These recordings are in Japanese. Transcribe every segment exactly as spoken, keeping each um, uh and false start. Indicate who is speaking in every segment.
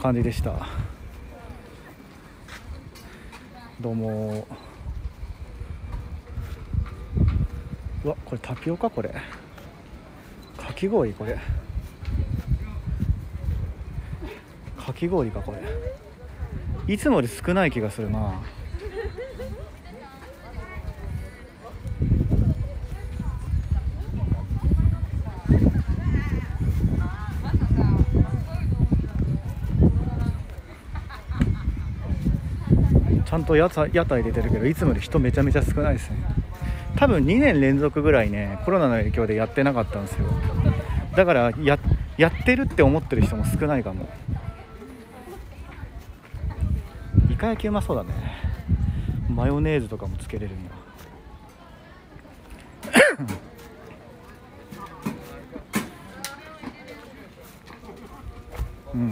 Speaker 1: 感じでした。どうも。うわ、これタピオカ、これかき氷、これかき氷か。これいつもより少ない気がするな。ちゃんと屋台、屋台出てるけど、いつもより人めちゃめちゃ少ないですね。多分にねん連続ぐらいね、コロナの影響でやってなかったんですよ。だから や, やってるって思ってる人も少ないかも。イカ焼きうまそうだね。マヨネーズとかもつけれるんだ。うん、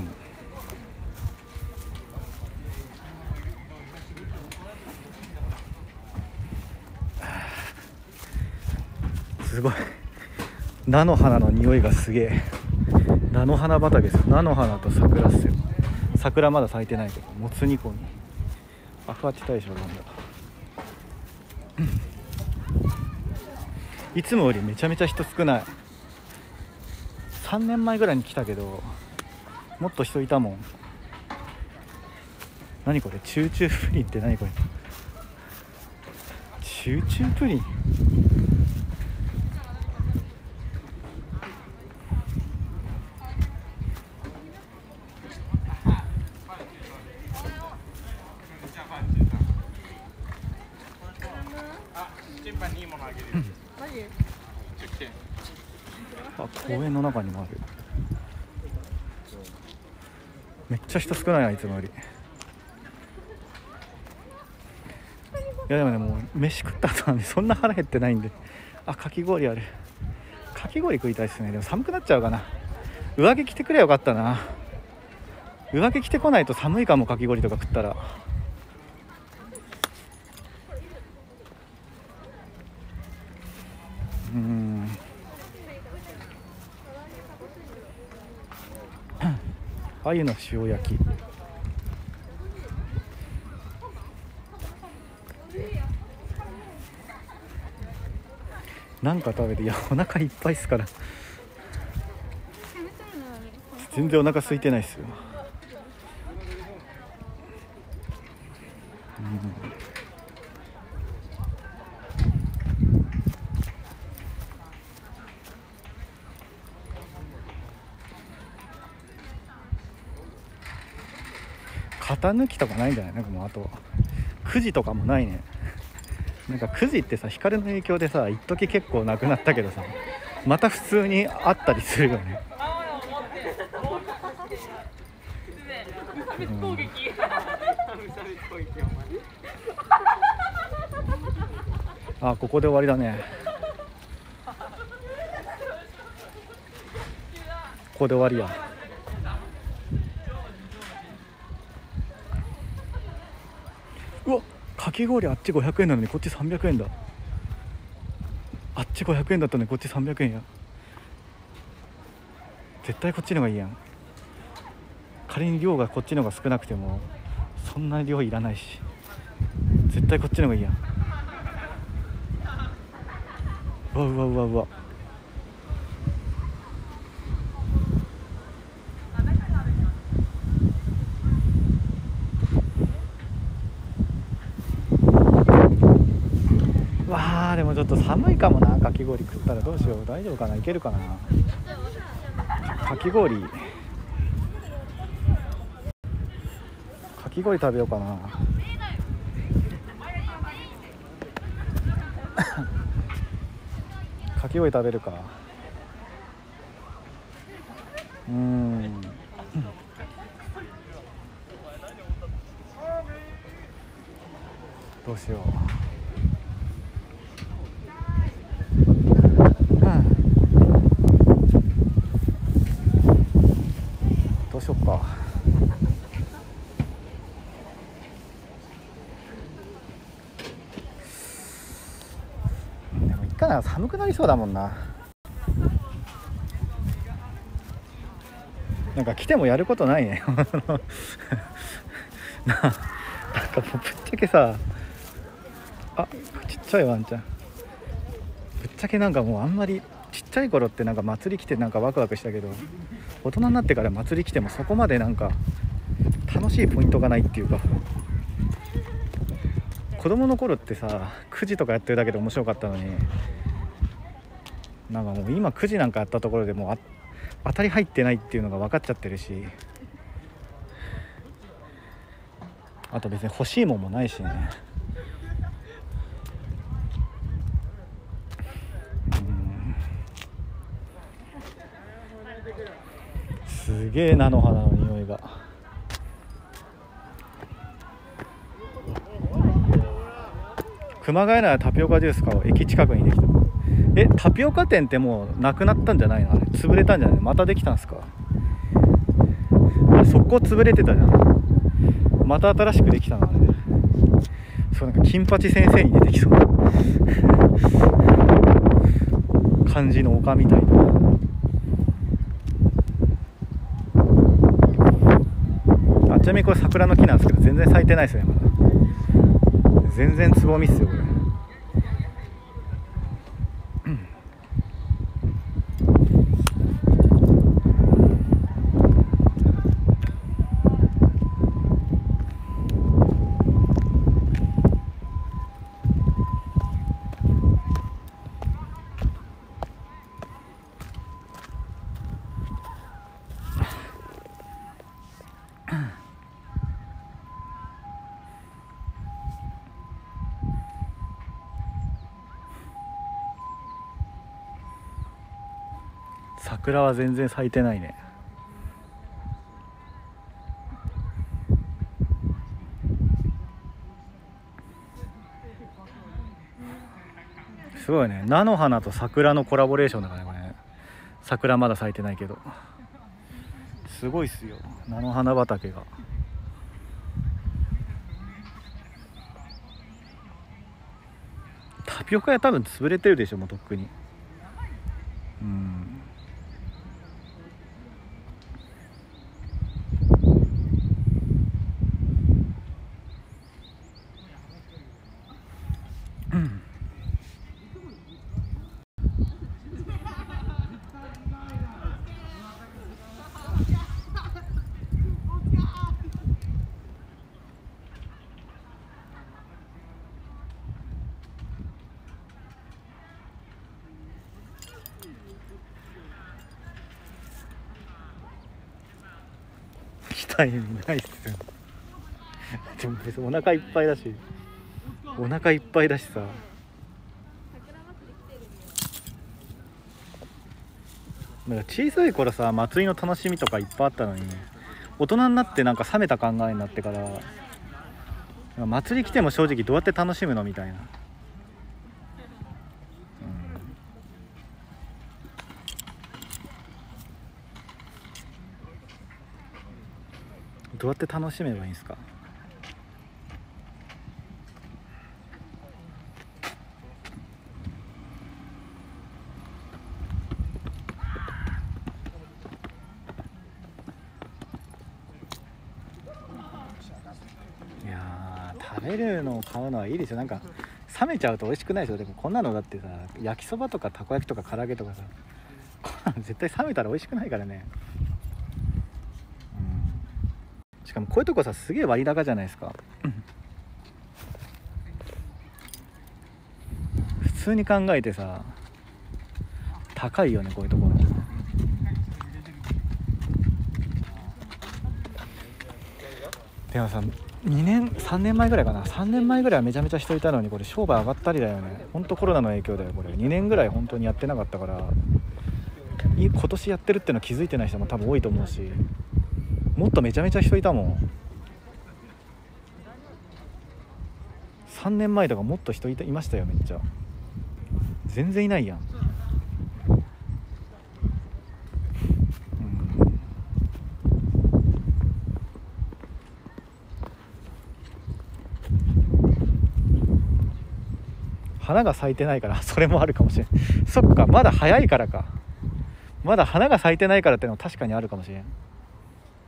Speaker 1: すごい菜の花の匂いがすげえ。菜の花畑ですよ。菜の花と桜っすよ。桜まだ咲いてないけど、もつ煮込みアクアティ大将なんだ。いつもよりめちゃめちゃ人少ない。さんねんまえぐらいに来たけど、もっと人いたもん。何これ、チューチュープリンって何これ。チューチュープリン、あ、公園の中にもある。めっちゃ人少ないな、いつもより。いやでもね、もう飯食った後なんでそんな腹減ってないんで。あ、かき氷ある。かき氷食いたいですね。でも寒くなっちゃうかな。上着着てくればよかったな。上着着てこないと寒いかも、かき氷とか食ったら。うーん、鮎の塩焼き。なんか食べて、いやお腹いっぱいっすから。全然お腹空いてないっすよ。うん、型抜きとかないんじゃない？なんかもうあとくじとかもないね。なんかくじってさ、光の影響でさ、一時結構なくなったけどさ、また普通にあったりするよね。うん、あ、ここで終わりだね。ここで終わりや。うわ、かき氷あっちごひゃくえんなのにこっちさんびゃくえんだ。あっちごひゃくえんだったのにこっちさんびゃくえんや。絶対こっちの方がいいやん。仮に量がこっちの方が少なくてもそんな量いらないし、絶対こっちの方がいいやん。うわうわうわうわ。わあ、でもちょっと寒いかもな。かき氷食ったらどうしよう。大丈夫かな、いけるかな。かき氷、かき氷食べようかな。かき氷食べるか。うーん、どうしよう。どうしよっか。でもいっかな、寒くなりそうだもんな。 なんか来てもやることないねな、なんかもうぶっちゃけさ、あ、ちっちゃいワンちゃん、ぶっちゃけなんかもうあんまりちっちゃい頃ってなんか祭り来てなんかワクワクしたけど、大人になってから祭り来てもそこまでなんか楽しいポイントがないっていうか、子供の頃ってさくじとかやってるだけで面白かったのに、なんかもう今くじなんかやったところでもうあ当たり入ってないっていうのが分かっちゃってるし、あと別に欲しいもんもないしね。すげえ菜の花の匂いが。熊谷ならタピオカジュース買おう。駅近くにできた。え、タピオカ店ってもうなくなったんじゃないの？あれ潰れたんじゃないの？またできたんすか？あれ速攻潰れてたじゃん。また新しくできたのあれ。そう、なんか金八先生に出てきそうな感じの丘みたいな。あ、ちなみにこれ桜の木なんですけど全然咲いてないですねまだ。全然つぼみっすよこれ。桜は全然咲いてないね。すごいね、菜の花と桜のコラボレーションだからねこれね。桜まだ咲いてないけどすごいっすよ、菜の花畑が。タピオカ屋多分潰れてるでしょもうとっくに。うん、来た意味ないっすよでも別にお腹いっぱいだしお腹いっぱいだしさ。なんか小さい頃さ祭りの楽しみとかいっぱいあったのに、大人になってなんか冷めた考えになってから祭り来ても正直どうやって楽しむのみたいな、うん、どうやって楽しめばいいんですか。いやー食べるのを買うのはいいですよ。なんか冷めちゃうと美味しくないですよ。でもこんなのだってさ焼きそばとかたこ焼きとか唐揚げとかさこんなの絶対冷めたら美味しくないからね。しかもこういうとこさすげえ割高じゃないですか普通に考えてさ高いよねこういうところ。でもさにねんさんねんまえぐらいかな、さんねんまえぐらいはめちゃめちゃ人いたのにこれ商売上がったりだよね。ほんとコロナの影響だよこれ。にねんぐらい本当にやってなかったから今年やってるっての気づいてない人も多分多いと思うし、もっとめちゃめちゃ人いたもん。さんねんまえとかもっと人いたいましたよめっちゃ。全然いないやん、うん、花が咲いてないからそれもあるかもしれんそっかまだ早いからか、まだ花が咲いてないからってのも確かにあるかもしれん。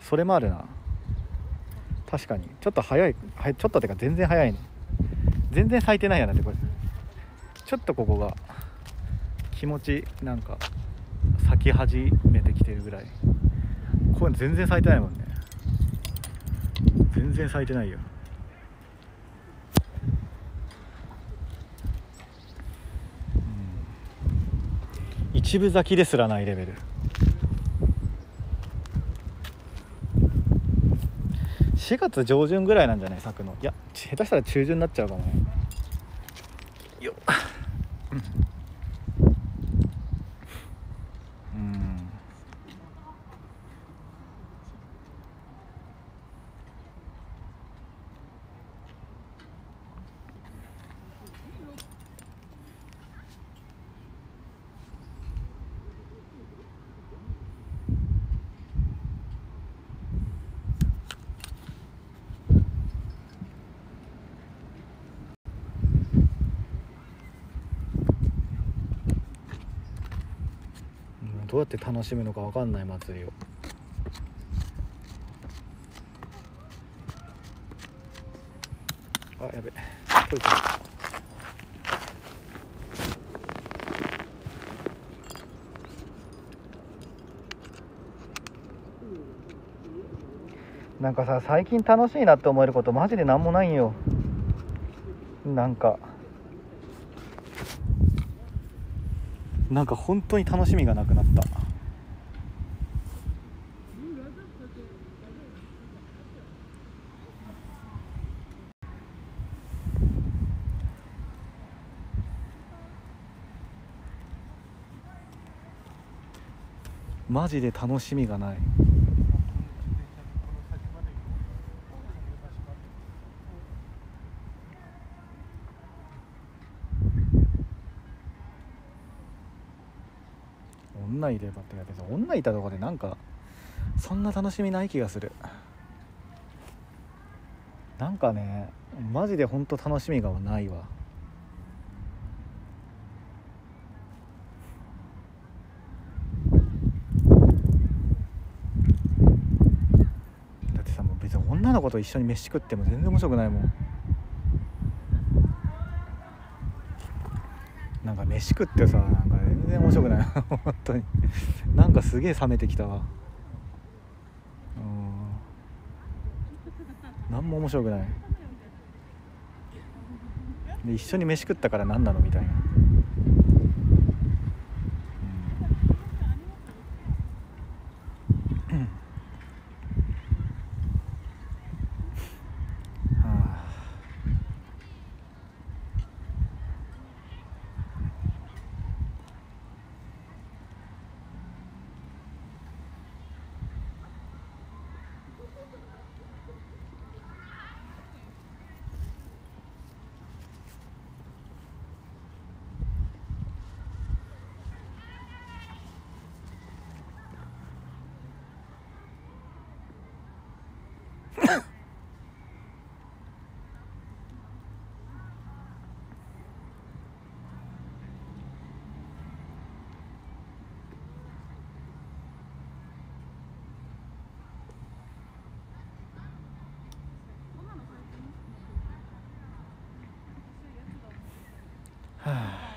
Speaker 1: それもあるな。確かにちょっと早い、はい、ちょっとてか全然早いね。全然咲いてないやなってこれ。ちょっとここが気持ちなんか咲き始めてきてるぐらい。これ全然咲いてないもんね。全然咲いてないよ。うん、一分咲きですらないレベル。しがつ上旬ぐらいなんじゃない咲くの。いや下手したら中旬になっちゃうかもね。よっ、うん、どうやって楽しむのか分かんない祭りを。あ、やべ、トイレ。なんかさ、最近楽しいなって思えることマジでなんもないんよ。なんかなんか本当に楽しみがなくなった。マジで楽しみがない。女いればってやけど、女いたとこでなんかそんな楽しみない気がする。なんかね、マジで本当楽しみがないわ。だってさ、もう別に女の子と一緒に飯食っても全然面白くないもん。なんか飯食ってさ、なんか全然面白くない本当に。なんかすげえ冷めてきたわ。うん、なんも面白くない。で一緒に飯食ったから何なのみたいな。うん、はあ、はあ、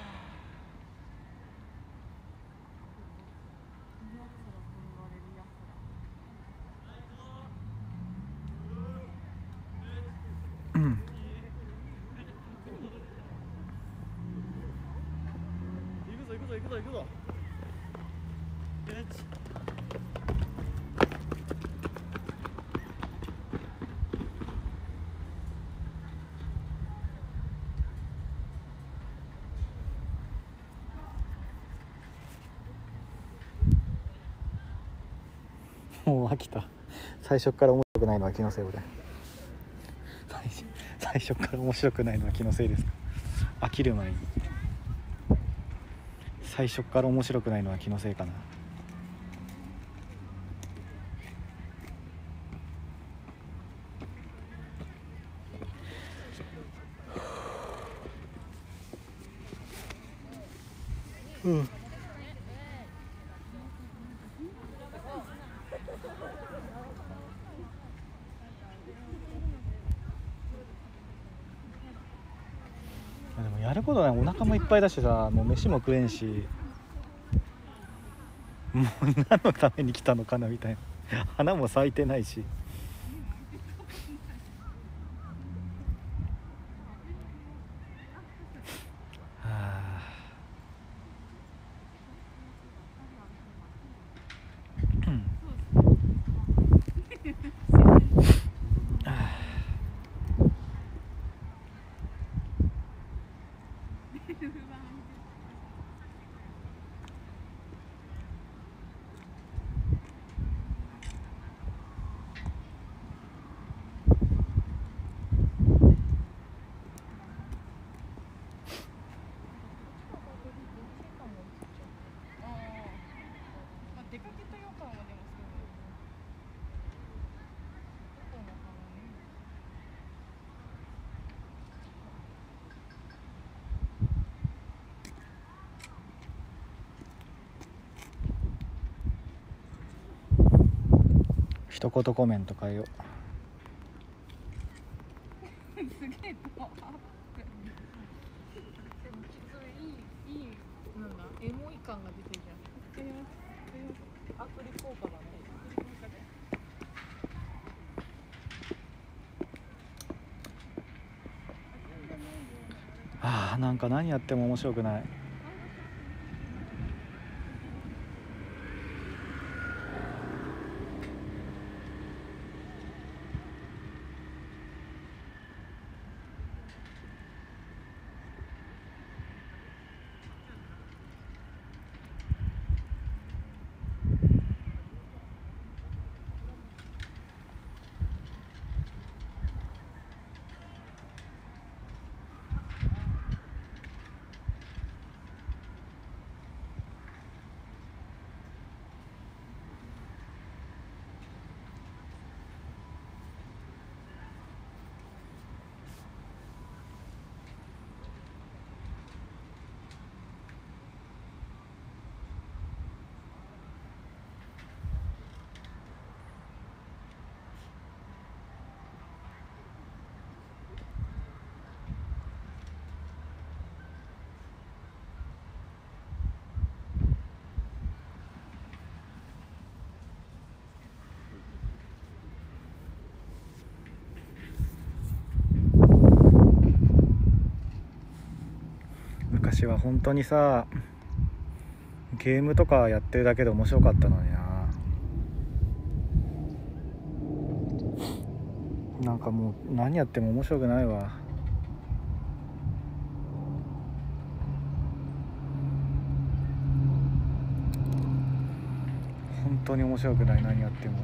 Speaker 1: うん、行くぞ行くぞ行くぞ行くぞ。もう飽きた。最初から面白くないのは気のせい。俺最初から面白くないのは気のせいですか。飽きる前に最初から面白くないのは気のせいかな。うん、 ることない。お腹もいっぱいだしさ、もう飯も食えんし、もう何のために来たのかなみたいな。花も咲いてないし。はあ、うん、はあ、
Speaker 2: 出かけたよ感はでもすごい。どこの花ね。
Speaker 1: 一言コメント変えよう。
Speaker 2: すげえパワーアップ。でもそれいいいいなんだエモい感が出てるじゃん。アプリ効果だね。アプリ効果で。
Speaker 1: ああ、なんか何やっても面白くない。昔は本当にさ、ゲームとかやってるだけで面白かったのにな。なんかもう何やっても面白くないわ。本当に面白くない、何やっても。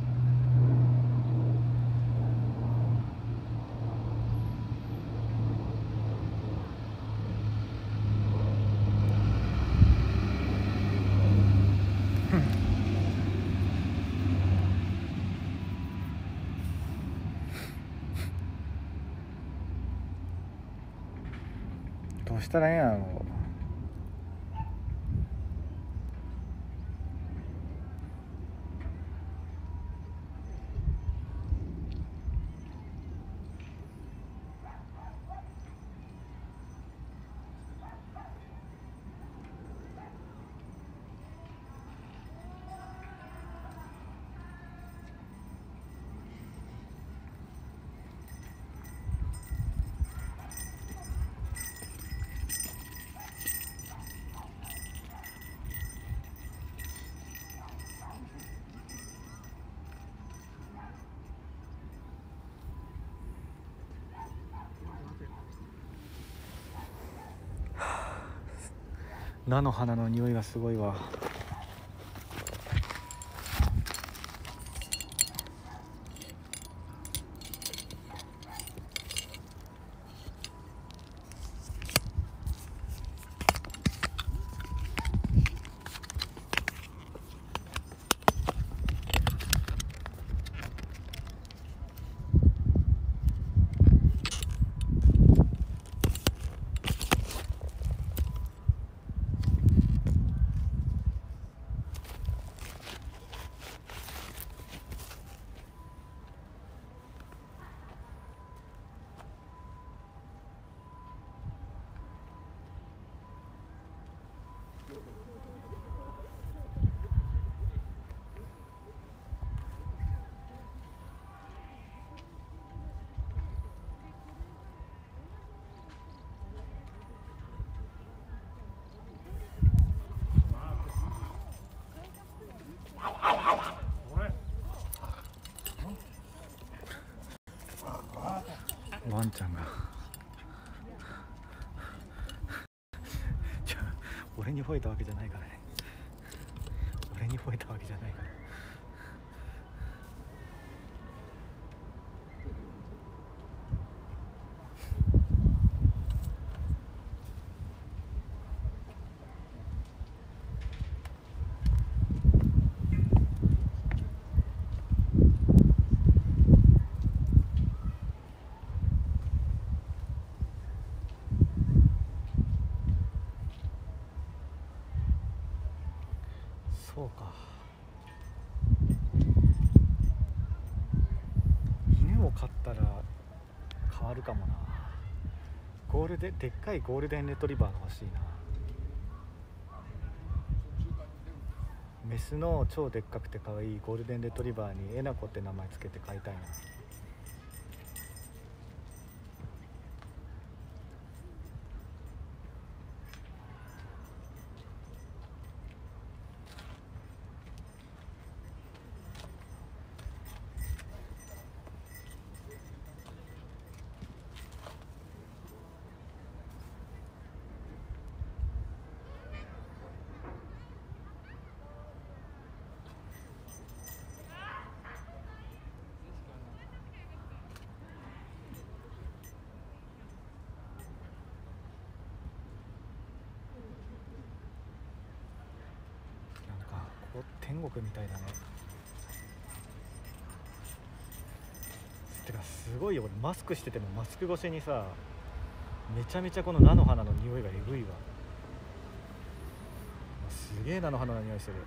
Speaker 1: どうしたらいいんやろう。菜の花の匂いがすごいわ。 ワンちゃんがじゃあ俺に吠えたわけじゃないからね。俺に吠えたわけじゃないから。そうか、犬を飼ったら変わるかもな。ゴールデンでっかいゴールデンレトリバーが欲しいな。メスの超でっかくて可愛いゴールデンレトリバーにえなこって名前つけて飼いたいな。天国みたいだね。てかすごいよ、俺マスクしててもマスク越しにさ、めちゃめちゃこの菜の花の匂いがえぐいわ。すげえ菜の花の匂いしてる。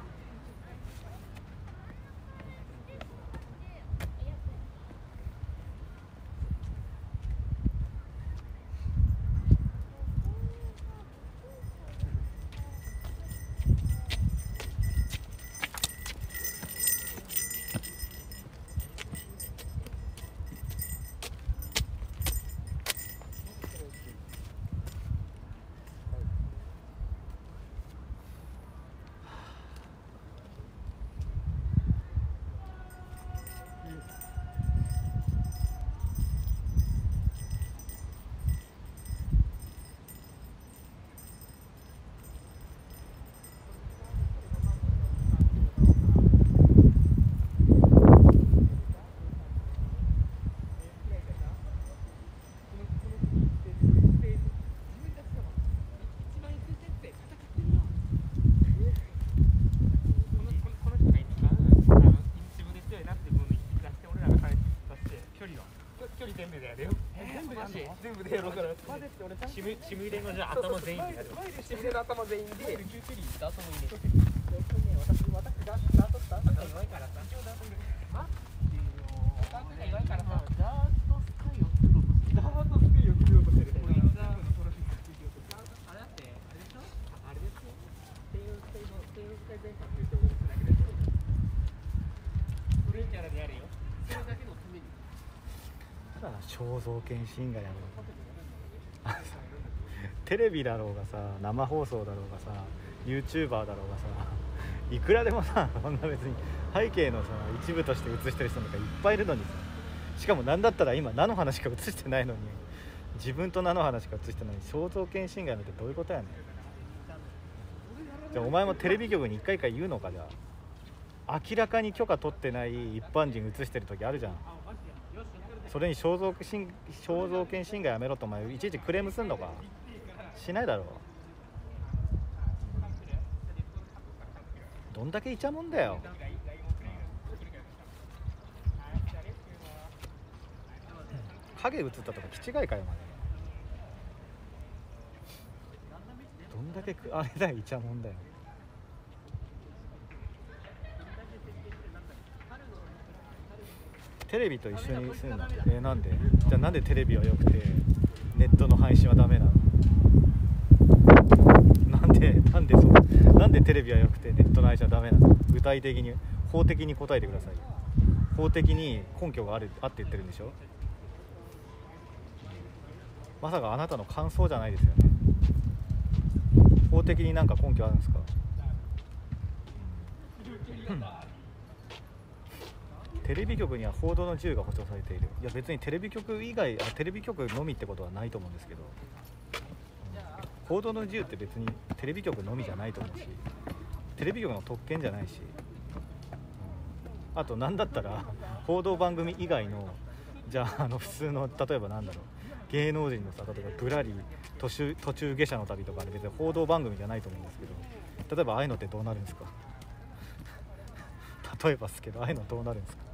Speaker 3: 全部でやろうから。シムシムレのじゃ頭全員でやる。シムレの頭全員で。キューキュリーダートもいいね。私私ダートダート弱いからさ。あ？ダートが弱いからさ。ダートスカイを作ろうとしてる。ダートスカイを作ろうとしてる。こいつはあれだってあれでしょ？あれですよ。テイルスカイのテイルスカイ全般っていうところだけでしょ。フレンチャラでやるよ。それだけのために。
Speaker 1: 肖像権侵害やろうテレビだろうがさ、生放送だろうがさ、 YouTuber だろうがさ、いくらでもさ、そんな別に背景のさ一部として映してる人なんかいっぱいいるのにさ、しかも何だったら今菜の花しか映してないのに、自分と菜の花しか映してないのに肖像権侵害なんてどういうことやねん。じゃあお前もテレビ局に一回一回言うのか。じゃあ明らかに許可取ってない一般人映してる時あるじゃん。それに肖像権肖像権侵害やめろとお前いちいちクレームすんのか。しないだろう。どんだけイチャモンだよ。影映ったとか気違いかよまで。どんだけあれだよイチャモンだよ。テレビと一緒にするの？えー、なんで？じゃあなんでテレビは良くてネットの配信はダメなの？なんでなんでそうなんでテレビは良くてネットの配信はダメなの？具体的に法的に答えてくださいよ。法的に根拠があるあって言ってるんでしょ。まさかあなたの感想じゃないですよね。法的になんか根拠あるんですか？ テレビ局には報道の自由が保障されている。いや別にテレビ局以外、あテレビ局のみってことはないと思うんですけど、報道の自由って別にテレビ局のみじゃないと思うし、テレビ局の特権じゃないし、あと何だったら報道番組以外のじゃあ、あの普通の例えばなんだろう芸能人のさ、例えばぶらり途中途中下車の旅とかあれ別に報道番組じゃないと思うんですけど、例えばああいうのってどうなるんですか例えばですけどああいうのどうなるんですか。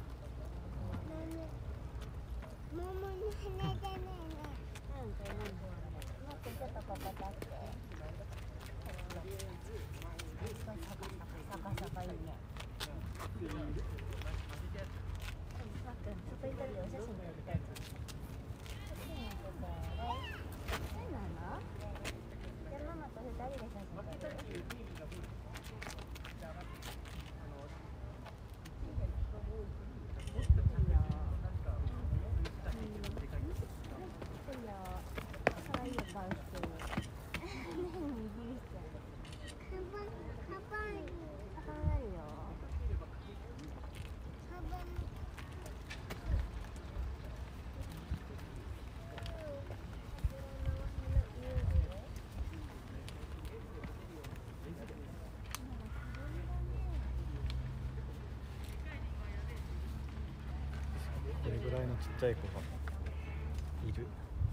Speaker 1: これぐらいのちっちゃい子がいる。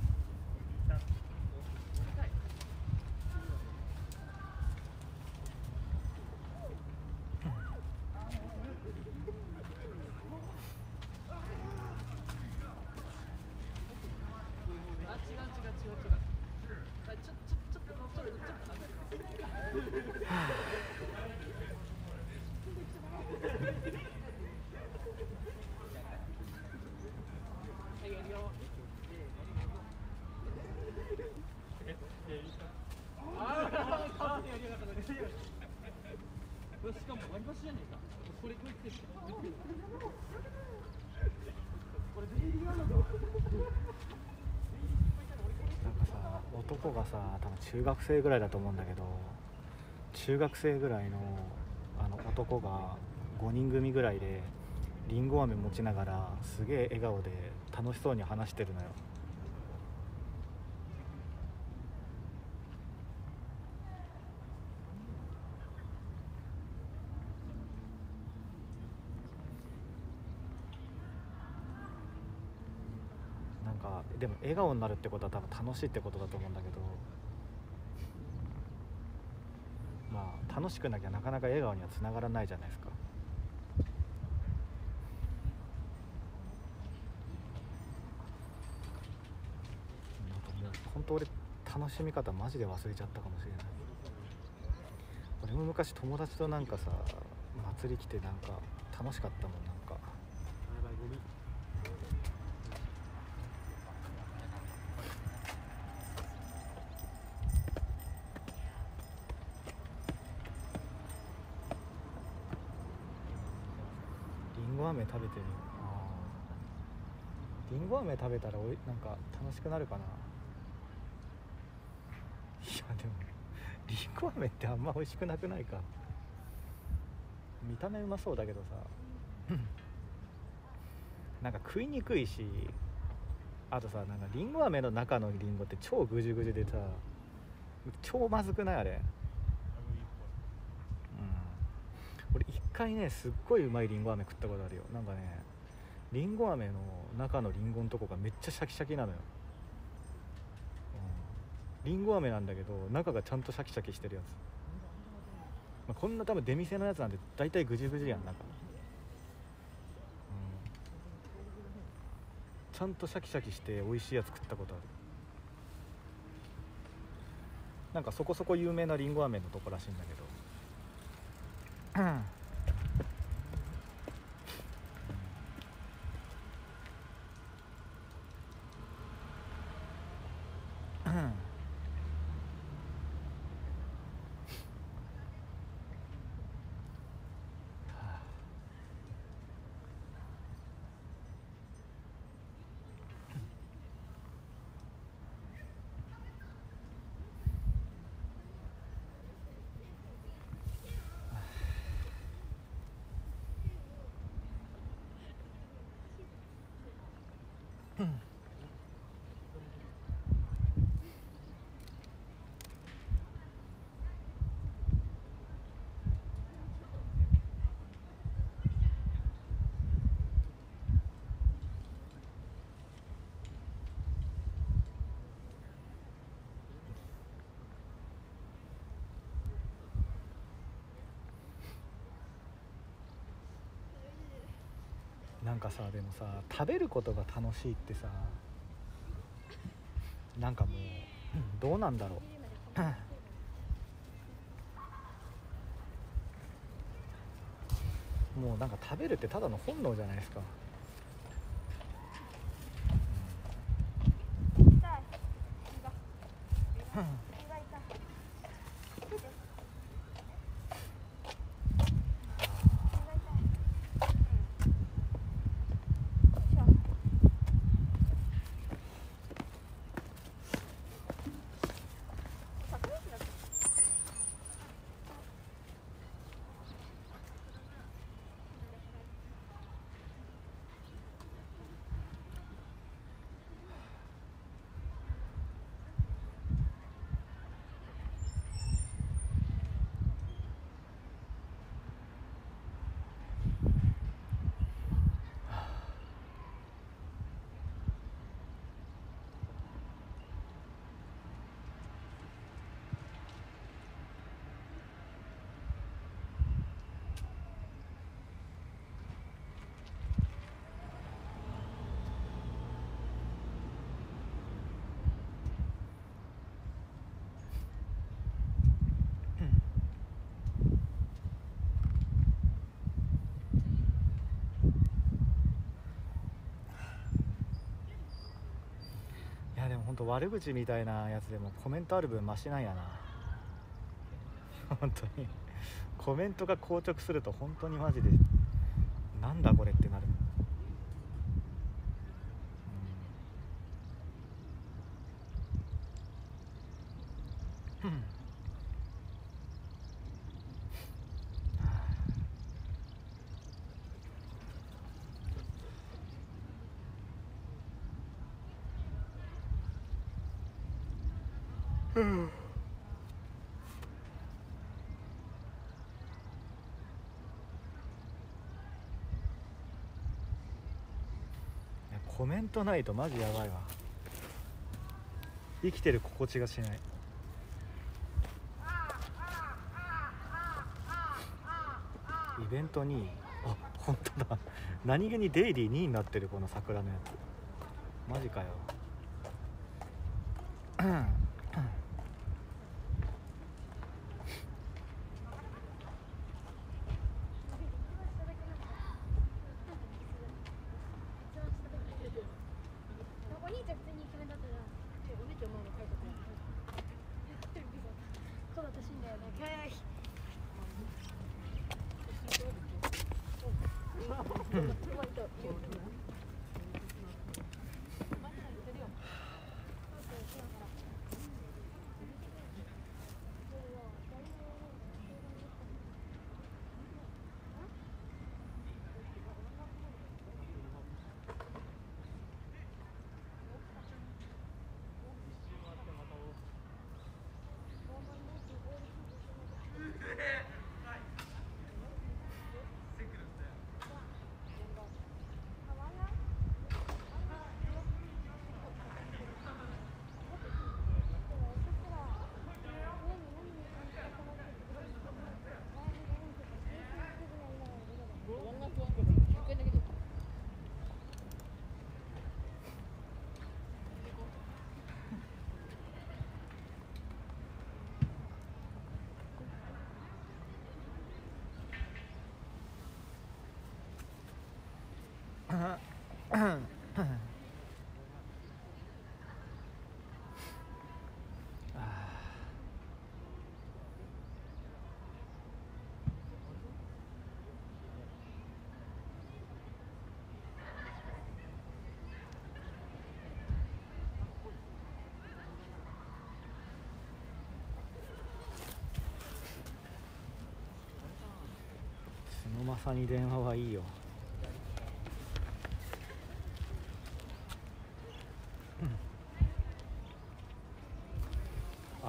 Speaker 2: あ、違う違う違う違う。あ、ちょちょちょっとちょっとちょっと。はいやるよ。ああ、やりやがったね。これしかも割り箸じゃねえか。これこれって。これ全然やるの。
Speaker 1: なんかさ、男がさ多分中学生ぐらいだと思うんだけど、中学生ぐらいのあの男がごにん組ぐらいでりんご飴持ちながらすげえ笑顔で楽しそうに話してるのよ。なんかでも笑顔になるってことは多分楽しいってことだと思うんだけど、まあ楽しくなきゃなかなか笑顔にはつながらないじゃないですか。なんかもう本当俺楽しみ方マジで忘れちゃったかもしれない。俺も昔友達となんかさ祭り来てなんか楽しかったもん。なんかりんご飴食べてる。あーりんご飴食べたらおいなんか楽しくなるかな。いやでもりんご飴ってあんま美味しくなくないか。見た目うまそうだけどさなんか食いにくいし、あとさなんかりんご飴の中のりんごって超ぐじゅぐじゅでさ超まずくないあれ。うん俺一回ねすっごいうまいりんご飴食ったことあるよ。なんかねりんご飴の中のりんごのとこがめっちゃシャキシャキなのよ。りんご飴なんだけど中がちゃんとシャキシャキしてるやつ、まあ、こんな多分出店のやつなんて大体ぐじゅぐじゅやん中、うん、ちゃんとシャキシャキして美味しいやつ食ったことある。なんかそこそこ有名なりんご飴のとこらしいんだけど、うんなんかさ、でもさ、食べることが楽しいってさ、なんかもうどうなんだろうもうなんか食べるってただの本能じゃないですか。いやでも本当悪口みたいなやつでもコメントある分マシなんやな本当にコメントが硬直すると本当にマジでなんだこれってなる。うん、うんうんコメントないとマジやばいわ。生きてる心地がしない。イベントにあ本当だ何気にデイリーにいになってるこの桜のやつマジかよ
Speaker 4: お兄ちゃん普通にイケメンだったじゃん。お姉ちゃんも書いてたよ。そう私んだよね。かわいい。角正に電話はいいよ。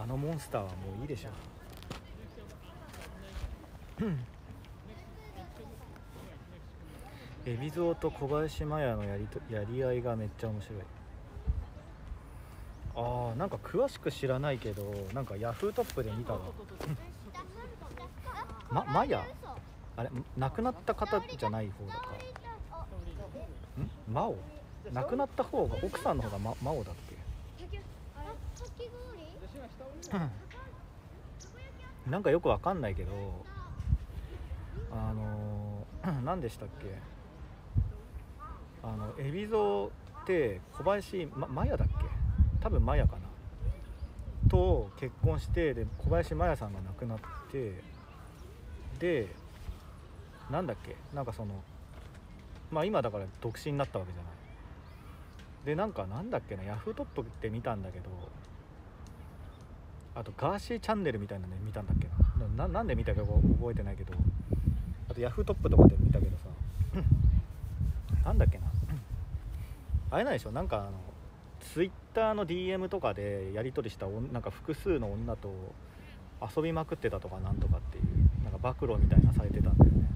Speaker 1: あのモンスターはもういいでしょ。海老蔵と小林麻也のやりとやり合いがめっちゃ面白い。あー、なんか詳しく知らないけど、なんかヤフートップで見たわ。ま、マヤあれ亡くなった方じゃない方だかんマオ亡くなった方が奥さんの方が、ま、マオだっけ。なんかよくわかんないけど、あのー、何でしたっけ、あの海老蔵って小林まマヤだっけ、多分マヤかなと結婚して、で小林マヤさんが亡くなって、でなんだっけ、なんかそのまあ今だから独身になったわけじゃない。でなんかなんだっけな、ヤフートップって見たんだけど、あとガーシーチャンネルみたいなの見たんだっけな、 な, なんで見たか覚えてないけど、あとヤフートップとかで見たけどさ、なんだっけな、あれなんでしょ、なんかあのツイッターの ディーエム とかでやり取りしたなんか複数の女と遊びまくってたとかなんとかっていうなんか暴露みたいなされてたんだよね。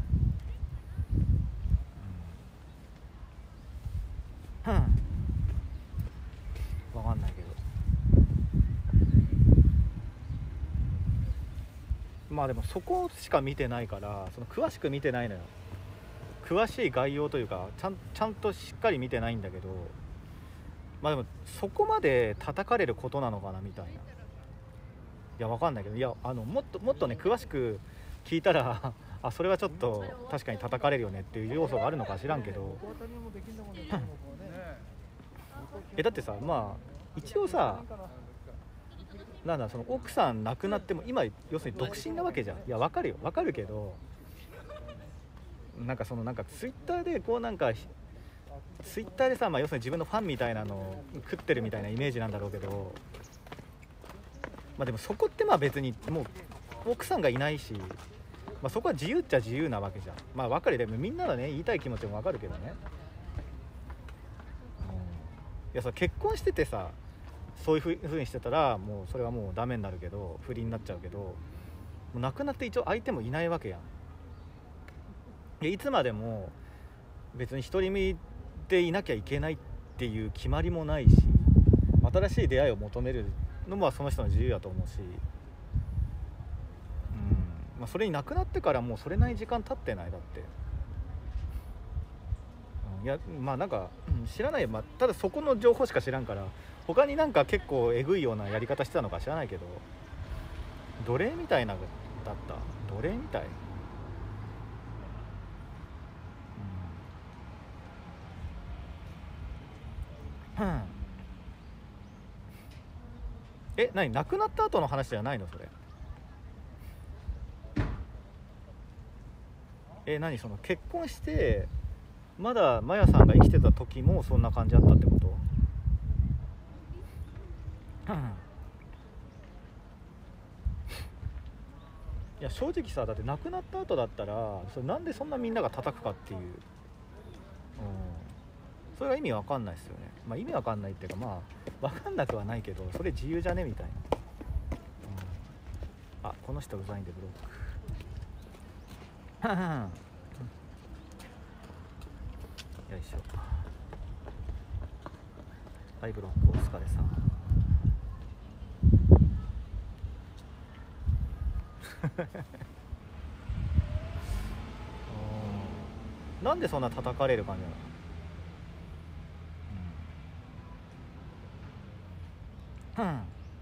Speaker 1: うん、うん、分かんないけど、まあでもそこしか見てないから、その詳しく見てないのよ。詳しい概要というかちゃん、ちゃんとしっかり見てないんだけど、まあでもそこまで叩かれることなのかなみたいな。いやわかんないけど、いやあのもっともっとね詳しく聞いたらあそれはちょっと確かに叩かれるよねっていう要素があるのか知らんけどえだってさ、まあ一応さ、なんだその奥さん亡くなっても今要するに独身なわけじゃん。いやわかるよわかるけど、なんかそのなんかツイッターでこうなんかツイッターでさ、まあ、要するに自分のファンみたいなのを食ってるみたいなイメージなんだろうけど、まあでもそこってまあ別にもう奥さんがいないし、まあ、そこは自由っちゃ自由なわけじゃん。まあ分かる、でもみんなのね言いたい気持ちも分かるけどね、うん、いやさ結婚しててさそういうふうにしてたらもうそれはもうダメになるけど、不倫になっちゃうけど、もう亡くなって一応相手もいないわけやん。いつまでも別に独り身でいなきゃいけないっていう決まりもないし、新しい出会いを求めるのもその人の自由だと思うし、うんまあ、それに亡くなってからもうそれなりに時間経ってないだって、うん、いやまあなんか、うん、知らない、まあ、ただそこの情報しか知らんから、他になんか結構えぐいようなやり方してたのか知らないけど、奴隷みたいなだった、奴隷みたい、うん、え、何亡くなった後の話じゃないのそれ。え、何その結婚してまだマヤさんが生きてた時もそんな感じだったってこと？いや正直さ、だって亡くなった後だったらそれなんでそんなみんなが叩くかっていう、うん、それが意味わかんないですよね。まあ意味わかんないっていうか、まあわかんなくはないけど、それ自由じゃねみたいな、うん、あ、この人うざいんでブロックよいしょ、はいブロックお疲れさんなんでそんな叩かれる感じなの？うん、うんうん、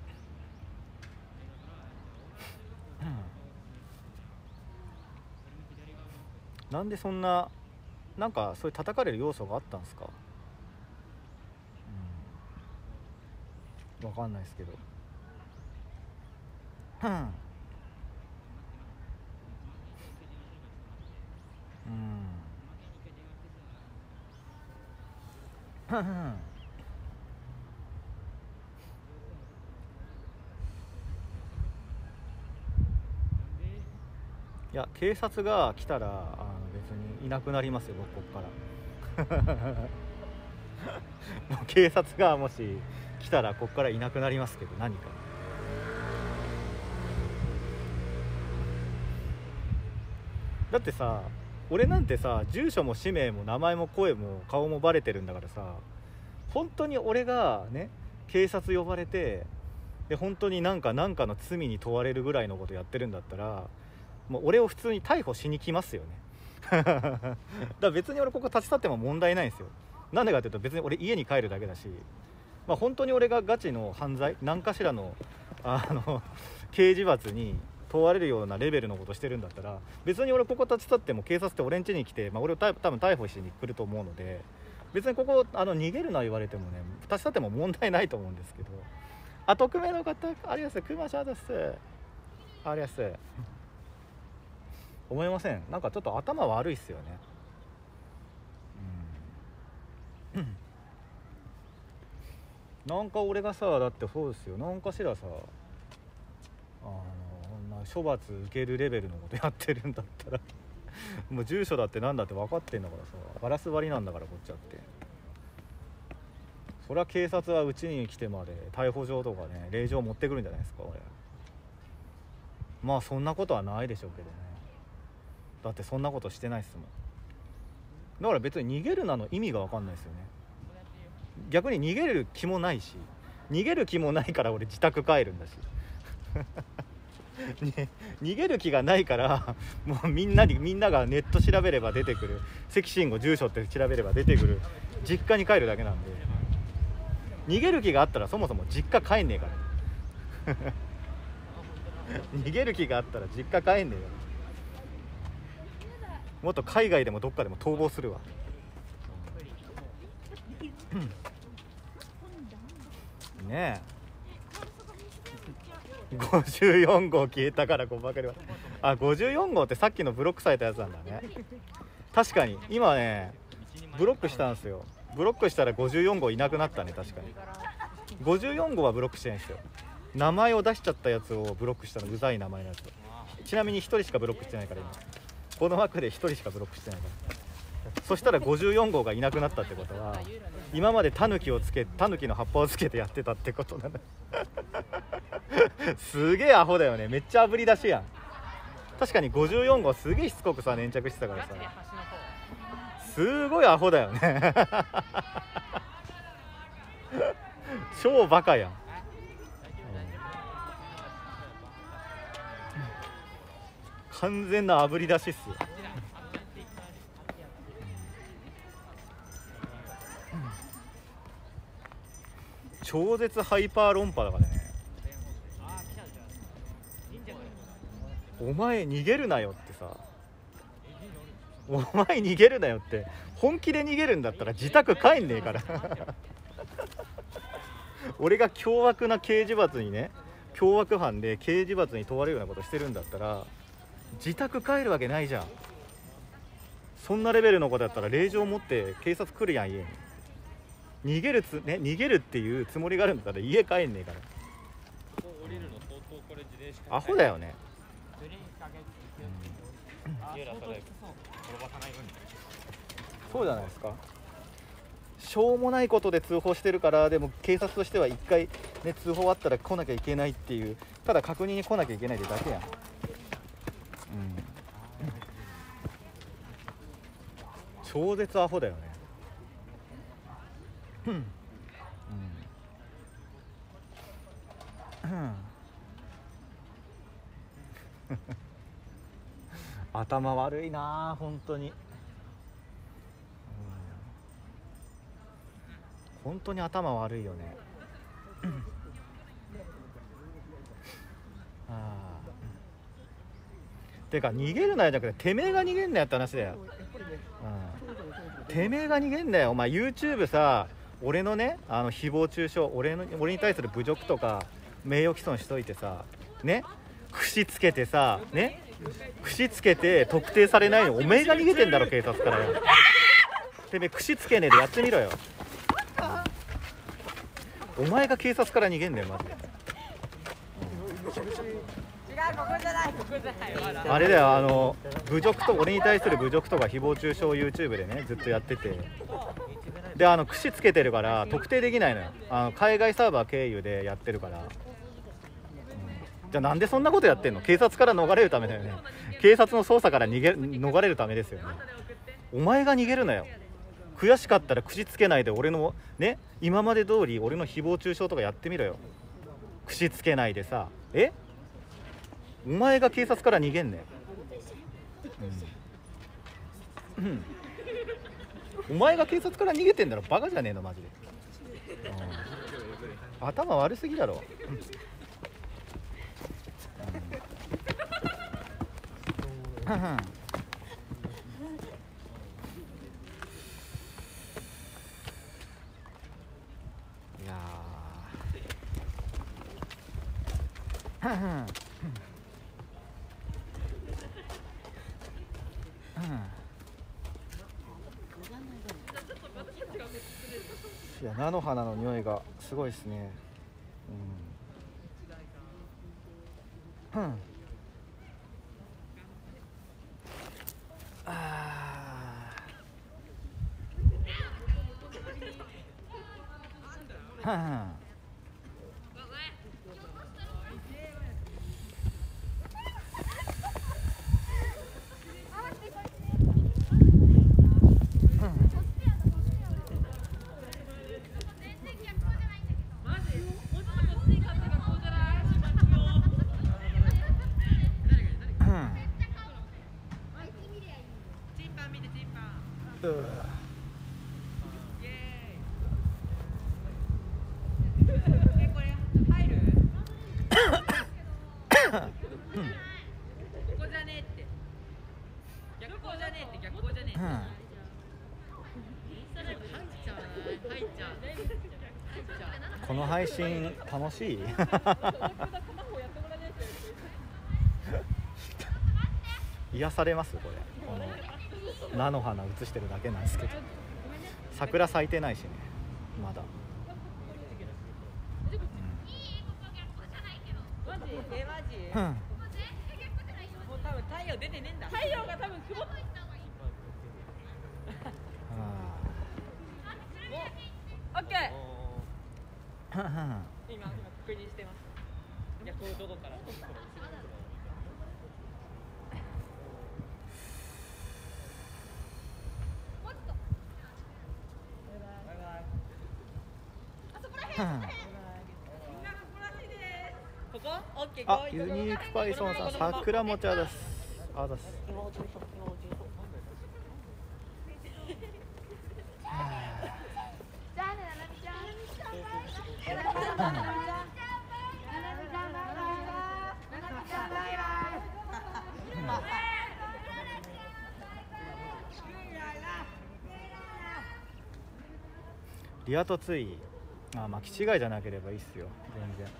Speaker 1: なんでそんななんかそういう叩かれる要素があったんですか？うん、わかんないですけど、うん、うんうん、いや警察が来たらあの別にいなくなりますよ、僕こっからもう警察がもし来たらこっからいなくなりますけど、何かだってさ俺なんてさ住所も氏名も名前も声も顔もバレてるんだからさ、本当に俺がね警察呼ばれてで本当になんかなんかの罪に問われるぐらいのことやってるんだったらもう俺を普通に逮捕しに来ますよねだから別に俺ここ立ち去っても問題ないんですよ。なんでかっていうと別に俺家に帰るだけだし、まあ、本当に俺がガチの犯罪何かしらのあの刑事罰に問われるようなレベルのことしてるんだったら別に俺ここ立ち去っても警察って俺ん家に来て、まあ、俺を多分逮捕しに来ると思うので別にここあの逃げるな言われてもね立ち去っても問題ないと思うんですけど。あ、匿名の方ありがとうございます。クマシャです。ありがとうございます。思いません？なんかちょっと頭悪いっすよね。うん、なんか俺がさだってそうですよ、なんかしらさあの処罰受けるレベルのことやってるんだったらもう住所だってなんだって分かってんだからさ、ガラス張りなんだからこっちはって。そりゃ警察はうちに来てまで逮捕状とかね令状持ってくるんじゃないですか俺。まあそんなことはないでしょうけどね。だってそんなことしてないっすもん。だから別に逃げるなの意味が分かんないですよね。逆に逃げる気もないし、逃げる気もないから俺自宅帰るんだし逃げる気がないからもうみんなにみんながネット調べれば出てくる関慎吾住所って調べれば出てくる実家に帰るだけなんで、逃げる気があったらそもそも実家帰んねえから逃げる気があったら実家帰んねえから、もっと海外でもどっかでも逃亡するわねえごじゅうよん号消えたからこうばかりは。あ、ごじゅうよん号ってさっきのブロックされたやつなんだね。確かに今ねブロックしたんですよ。ブロックしたらごじゅうよん号いなくなったね。確かにごじゅうよん号はブロックしてないんですよ。名前を出しちゃったやつをブロックしたの、うざい名前のやつ。ちなみにひとりしかブロックしてないから今この枠でひとりしかブロックしてないから。そしたらごじゅうよん号がいなくなったってことは今までタヌキをつけタヌキの葉っぱをつけてやってたってことなんだすげえアホだよね。めっちゃ炙り出しやん。確かにごじゅうよん号すげえしつこくさ粘着してたからさ、すごいアホだよね超バカやん、うん、完全な炙り出しっすよ超絶ハイパー論破だからね。お前逃げるなよってさ、お前逃げるなよって本気で逃げるんだったら自宅帰んねえから俺が凶悪な刑事罰にね凶悪犯で刑事罰に問われるようなことしてるんだったら自宅帰るわけないじゃん。そんなレベルのことだったら令状持って警察来るやん家に。逃げるつ、ね、逃げるっていうつもりがあるんだったら家帰んねえから。アホだよね、うん、そうじゃないですか。しょうもないことで通報してるから、でも警察としては一回、ね、通報あったら来なきゃいけないっていう、ただ確認に来なきゃいけないってだけやん、うん、超絶アホだよね。うん、うん頭悪いなあ本当に、うん、本当に頭悪いよねああてか逃げるなよじゃなくててめえが逃げんなよって話だよ、うん、てめえが逃げんなよ。お前 YouTube さ俺のねあの誹謗中傷、俺の俺に対する侮辱とか名誉毀損しといてさね、串つけてさね串つけて特定されないのおめえが逃げてんだろ警察からよ。てめえ串つけねえでやってみろよ、うん、お前が警察から逃げんだよマジで、うん、あれだよあの侮辱と俺に対する侮辱とか誹謗中傷を YouTube でねずっとやってて、であの串つけてるから特定できないのよ。あの海外サーバー経由でやってるから、うん、 じゃあなんでそんなことやってんの？警察から逃れるためだよね。警察の捜査から逃げ逃れるためですよね。お前が逃げるなよ。悔しかったら口つけないで俺のね、今まで通り俺の誹謗中傷とかやってみろよ。口つけないでさ、えお前が警察から逃げんねん、うんうん、お前が警察から逃げてんだろ。バカじゃねえのマジで、うん、頭悪すぎだろ、うんうん、いやーいや、菜の花の匂いがすごいですね。うん、うん、あーはんこの配信楽しい癒されますこれ。この菜の花映してるだけなんですけど、桜咲いてないしねまだ、うん、うん、
Speaker 3: もう多分太陽出てねえんだ。太陽が多分曇っオッケー。今今確認してます。いやこれどこから？ここ？オッケー。
Speaker 1: あ、ユニークパイソンさん、桜もちゃです。あだす。リアトツイ、あ、まあ気違いじゃなければいいっすよ全然。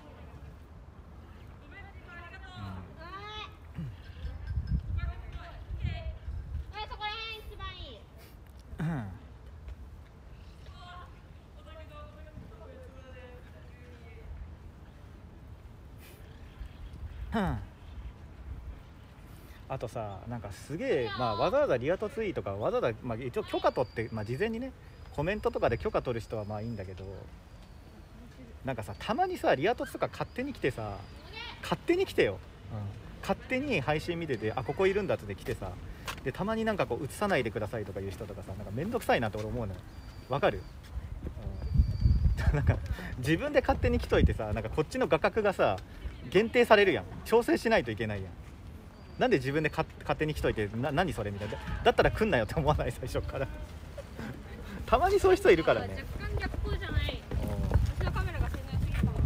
Speaker 1: あとさ、なんかすげえ、まあ、わざわざリアトツイートとかわざわざ、まあ、一応許可取って、まあ、事前にねコメントとかで許可取る人はまあいいんだけど、なんかさたまにさリアトツとか勝手に来てさ、勝手に来てよ、うん、勝手に配信見てて、あここいるんだって来てさ、でたまになんかこう映さないでくださいとかいう人とかさ、なんかめんどくさいなって俺思うのよ。わかる？うん、なんか自分で勝手に来といてさ、なんかこっちの画角がさ限定されるやん。調整しないといけないやん。なんで自分でか勝手に来といてな何それみたいな。だったら来んなよって思わない最初からたまにそういう人いるからね。
Speaker 4: 若干逆光じゃない。私のカメラが鮮明すぎるかもね。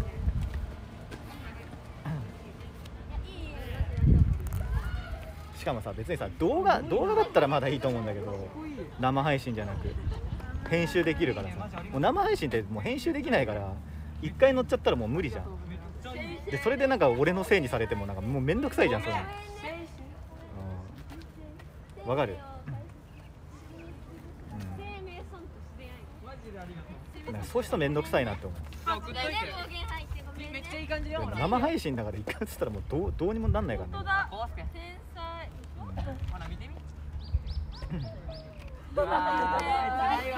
Speaker 1: しかもさ別にさ動画動画だったらまだいいと思うんだけど、生配信じゃなく編集できるからさ、もう生配信ってもう編集できないから一回乗っちゃったらもう無理じゃん。でそれでなんか俺のせいにされてもなんかもうめんどくさいじゃんそれ。わかる？うん、なんかそういう人めんどくさいなって思う。
Speaker 3: めっちゃいい感じよ。
Speaker 1: 生配信だから一回つったらもうどう、どうにもなんないからね。
Speaker 3: 天才。ほら見てみ。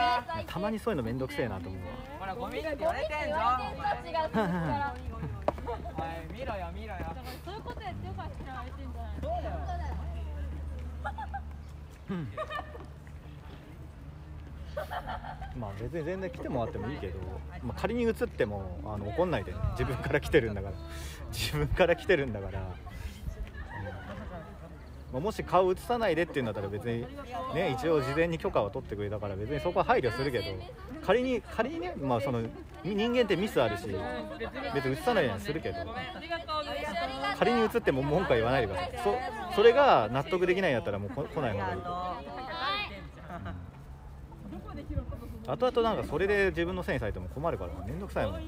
Speaker 1: たまにそういうのめんどくせえなと思うわ。
Speaker 3: ほらゴミって言われてんぞ。 はい見ろよ見ろよ。
Speaker 2: だからそういうことやってよかったら相手んじゃない
Speaker 3: そうだよ。
Speaker 1: まあ別に全然来てもらってもいいけど、まあ、仮に映ってもあの怒んないでね。自分から来てるんだから自分から来てるんだから、うんまあ、もし顔映さないでっていうんだったら別にね一応事前に許可を取ってくれたから別にそこは配慮するけど、仮に仮にねまあその人間ってミスあるし別に映さないようにするけど、仮に映っても文句は言わないでください。そ, それが納得できないんだったらもう来ない方がいい。後々なんかそれで自分のせいにされても困るからめんどくさいもん。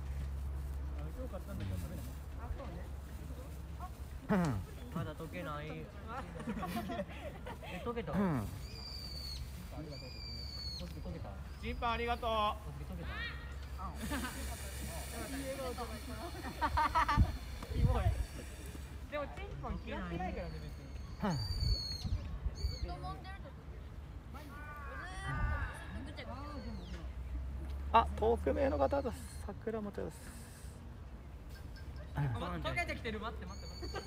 Speaker 3: まだ溶けない。え溶けた。
Speaker 1: うん、
Speaker 3: チンパンありがとう。でもチンパン嫌ってないからね別に。
Speaker 1: あ、遠く目の方だ。桜本です。
Speaker 3: 溶けてきてる。待って待って待って。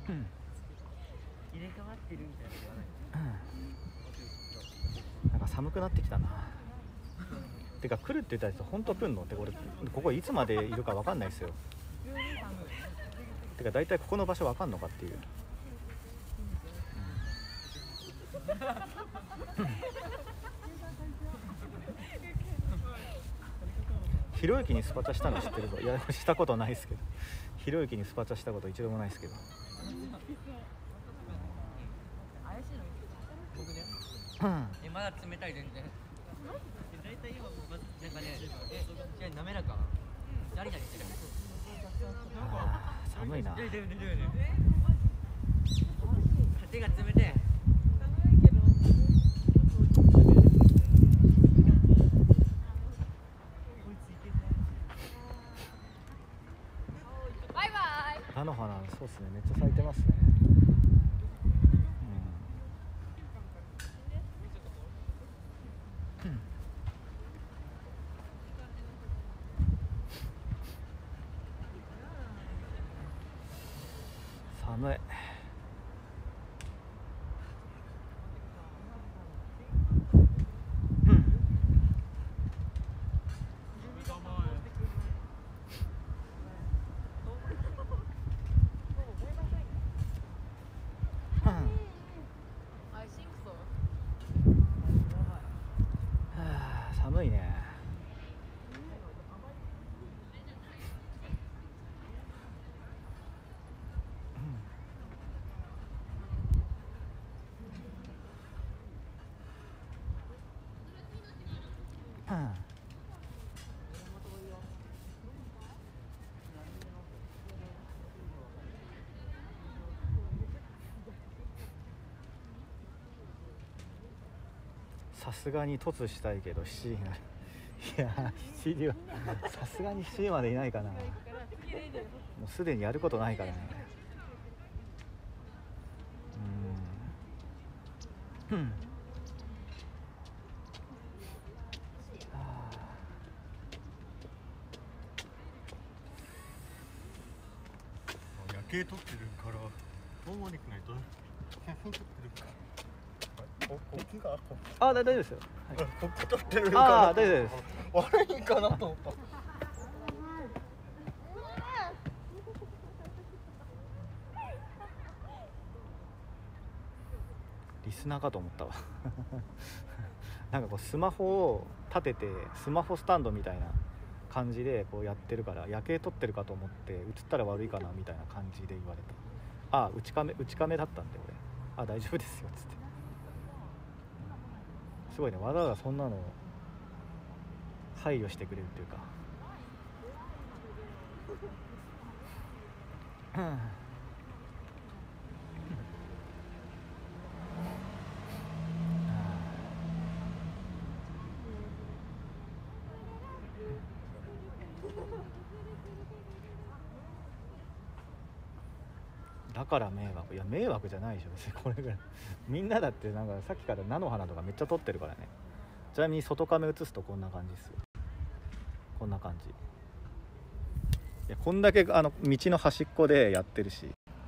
Speaker 1: うん
Speaker 3: 入れ替わってるみたいな言わない。
Speaker 1: うん、なんか寒くなってきたな。てか来るって言ったら本当来んのってこれここいつまでいるかわかんないですよ。てか大体ここの場所わかんのかっていう。ひろゆきにスパチャしたの知ってるか。いやしたことないですけど、ひろゆきにスパチャしたこと一度もないですけど。うん、
Speaker 3: えまだ冷たい全然。大体今なんかねえ滑らか。ジャリジャリしてる。
Speaker 1: あー寒いな。
Speaker 3: 手が冷てえ。
Speaker 2: バイバイ。
Speaker 1: 菜の花そうっすね、めっちゃ咲いてますね。うんうん寒い。寒いね。うんうんさすがに突したいけどしちじになる。いやしちじはさすがにしちじまでいないかな。もうすでにやることないからね。うんうん
Speaker 5: 夜景撮ってるから遠回り来ないと写真撮ってるから。ここっちがこ
Speaker 1: あ、大丈夫ですよ。
Speaker 5: こっち撮ってる
Speaker 1: あ
Speaker 5: か
Speaker 1: あ、大丈夫です。
Speaker 5: 悪いかなと思った。
Speaker 1: リスナーかと思ったわ。なんかこうスマホを立ててスマホスタンドみたいな感じでこうやってるから夜景撮ってるかと思って映ったら悪いかなみたいな感じで言われた。ああ、内カメ内カメだったんで俺、あ、大丈夫ですよっつって。すごいね、わざわざそんなの配慮してくれるっていうか。うんだから迷惑。いや迷惑じゃないでしょ別にこれぐらい。みんなだってなんかさっきから菜の花とかめっちゃ撮ってるからね。ちなみに外カメ映すとこんな感じですよ。こんな感じ。 いやこんだけあの道の端っこでやってるし、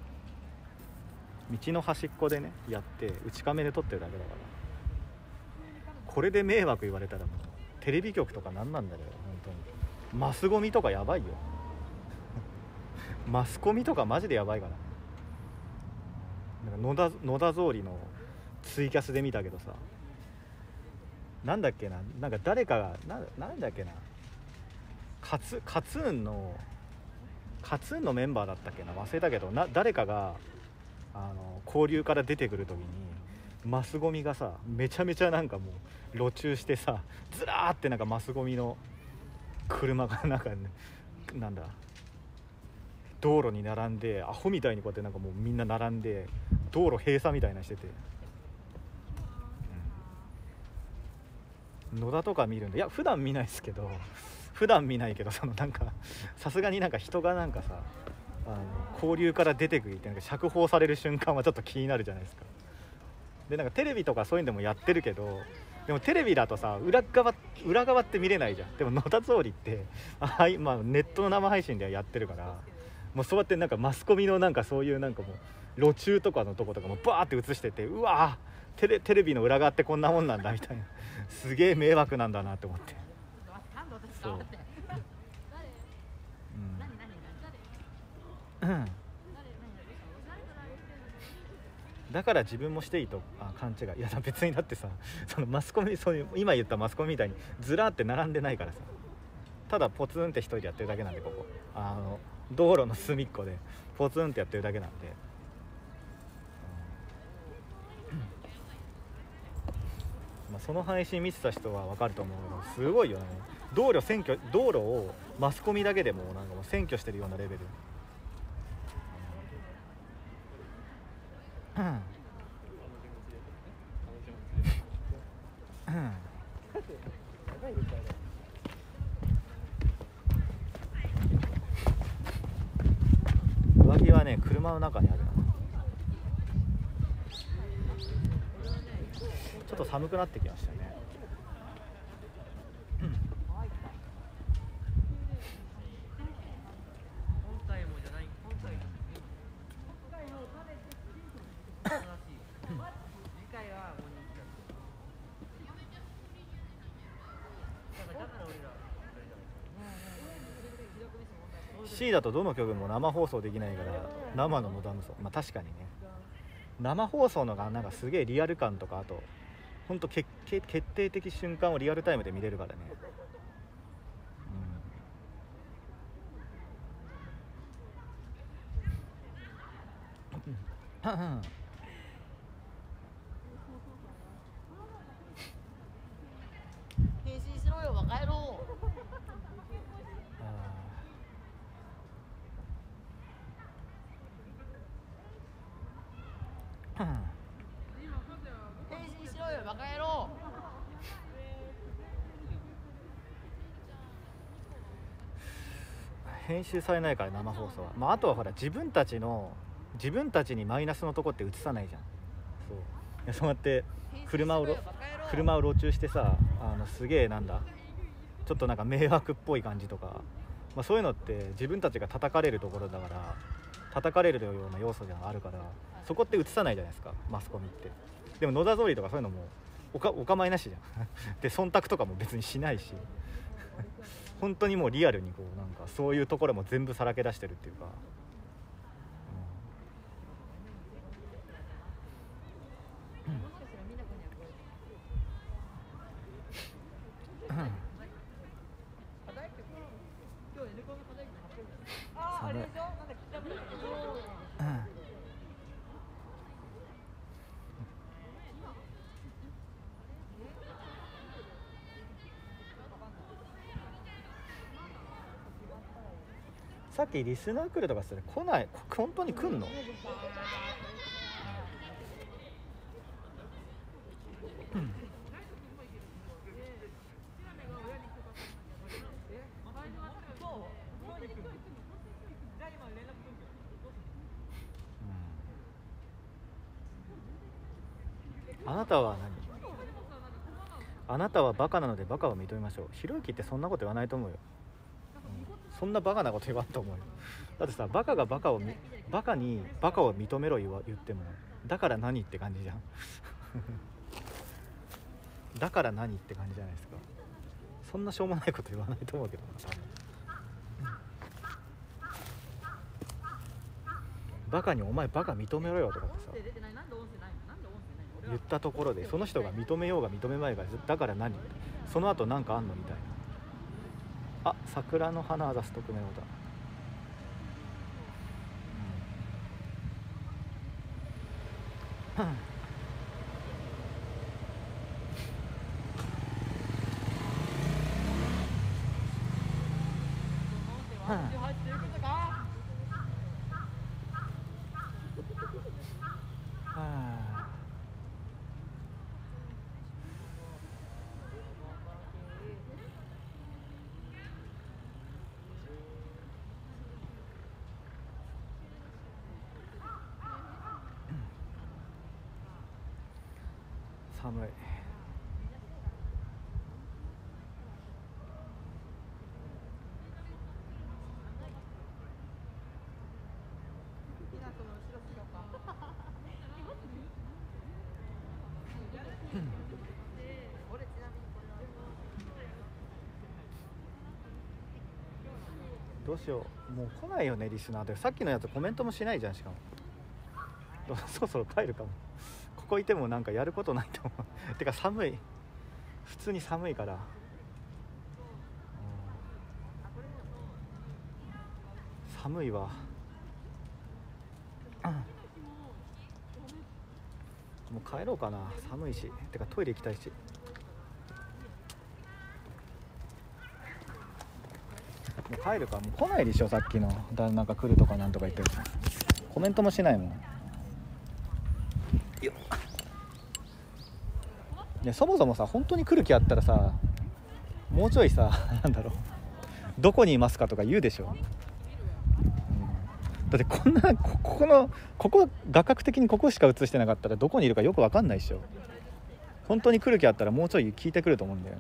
Speaker 1: 道の端っこでねやって内カメで撮ってるだけだから、これで迷惑言われたらもうテレビ局とか何なんだよ本当に。マスゴミとかやばいよマスコミとかマジでやばいから。なんか野田野田総理のツイキャスで見たけどさ、なんだっけな、なんか誰かがな、なんだっけな、カツカツーンのカツーンのメンバーだったっけな、忘れたけどな、誰かがあの交流から出てくる時にマスゴミがさめちゃめちゃなんかもう路駐してさ、ずらーってなんかマスゴミの車がなんか、ね、なんだ道路に並んでアホみたいにこうやってなんかもうみんな並んで道路閉鎖みたいなしてて、うん、野田とか見るんで、いや普段見ないですけど普段見ないけどそのなんかさすがになんか人がなんかさあの交流から出てくるってなんか釈放される瞬間はちょっと気になるじゃないですか。でなんかテレビとかそういうのでもやってるけど、でもテレビだとさ裏側裏側って見れないじゃん。でも野田総理ってあい、まあ、ネットの生配信ではやってるから、もうそうやってなんかマスコミのなんかそういうなんかもう路駐とかのとことかもバーって映してて、うわテレテレビの裏側ってこんなもんなんだみたいな、すげえ迷惑なんだなって思って。そう、うんうんだから自分もしていいとあ勘違い。いや別にだってさそのマスコミ、そういう今言ったマスコミみたいにずらーって並んでないからさ、ただポツンって一人でやってるだけなんで、ここあの道路の隅っこでポツンってやってるだけなんで、うんまあ、その配信見てた人は分かると思うけど、すごいよね。道路占拠道路をマスコミだけでもなんかもう占拠してるようなレベル。うんうん、上着はね車の中にあるな。ちょっと寒くなってきましたね。
Speaker 3: 今回もじゃない、今回次回はもう人気だった。だから俺ら
Speaker 1: C だとどの曲も生放送できないから生の野田無双、まあ確かにね生放送のがなんかすげえリアル感とか、あとほんと決決定的瞬間をリアルタイムで見れるからね。うんうん
Speaker 2: 変身しろよバカ野郎。変身しろよバカ野郎。
Speaker 1: 編集されないから生放送は、まあ、あとはほら自分たちの自分たちにマイナスのとこって映さないじゃん。そういやそうやって車を車を路駐してさ、あのすげえなんだちょっとなんか迷惑っぽい感じとか、まあ、そういうのって自分たちが叩かれるところだから、叩かれるような要素があるから、そこって映さないじゃないですかマスコミって。でも野田総理とかそういうのもおかお構いなしじゃんで忖度とかも別にしないし本当にもうリアルにこうなんかそういうところも全部さらけ出してるっていうか、うんうん寒い。うんさっきリスナー来るとかする来ない、本当に来んの？うん、あなたは何？あなたはバカなのでバカを認めましょう。ひろゆきってそんなこと言わないと思うよ。うん、 そんなバカなこと言わんと思うよ。だってさ、バカがバカをバカにバカを認めろ言わ言ってもだから何って感じじゃんだから何って感じじゃないですか。そんなしょうもないこと言わないと思うけどな、多分。バカにお前バカ認めろよとかってさ言ったところで、その人が認めようが認めまいがだから何、その後なんかあんのみたいな。あ、桜の花出す匿名だ。うん寒い。どうしよう、もう来ないよねリスナーで。さっきのやつコメントもしないじゃん。しかもそろそろ帰るかも。ここいてもなんかやることないと思うてか寒い、普通に寒いから、うん、寒いわ、うん、もう帰ろうかな。寒いし、てかトイレ行きたいし。もう帰るか。もう来ないでしょ、さっきのだ、なんか来るとかなんとか言ってる。コメントもしないもん。よね、そもそもさ、本当に来る気あったらさ、もうちょいさ、なんだろう、どこにいますかとか言うでしょ、うん、だってこんな こ, ここのここ画角的にここしか映してなかったらどこにいるかよく分かんないでしょ。本当に来る気あったらもうちょい聞いてくると思うんだよね。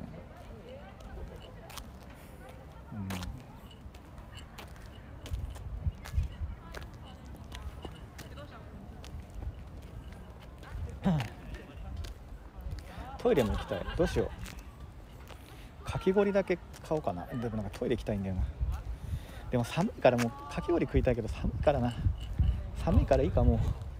Speaker 1: トイレも行きたい。どうしよう、かき氷だけ買おうかな。でもなんかトイレ行きたいんだよな。でも寒いから、もうかき氷食いたいけど寒いからな。寒いからいいか。も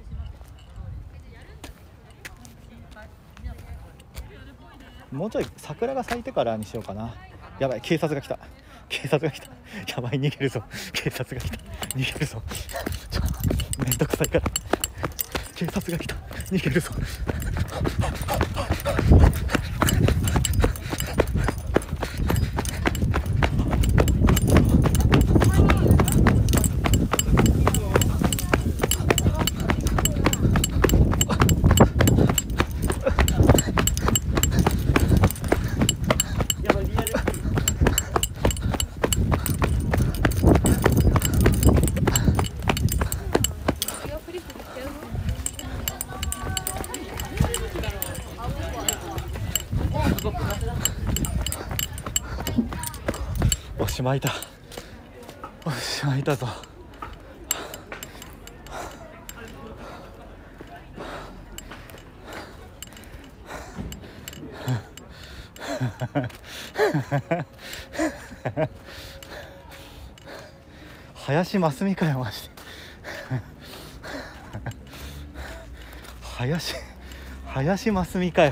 Speaker 1: うもうちょい桜が咲いてからにしようかな。やばい、警察が来た、警察が来た、やばい、逃げるぞ、警察が来た、逃げるぞちょめんどくさいから、警察が来た、逃げるぞおしまいだ、おしまいだぞ林真澄かよマジで林林真澄かよ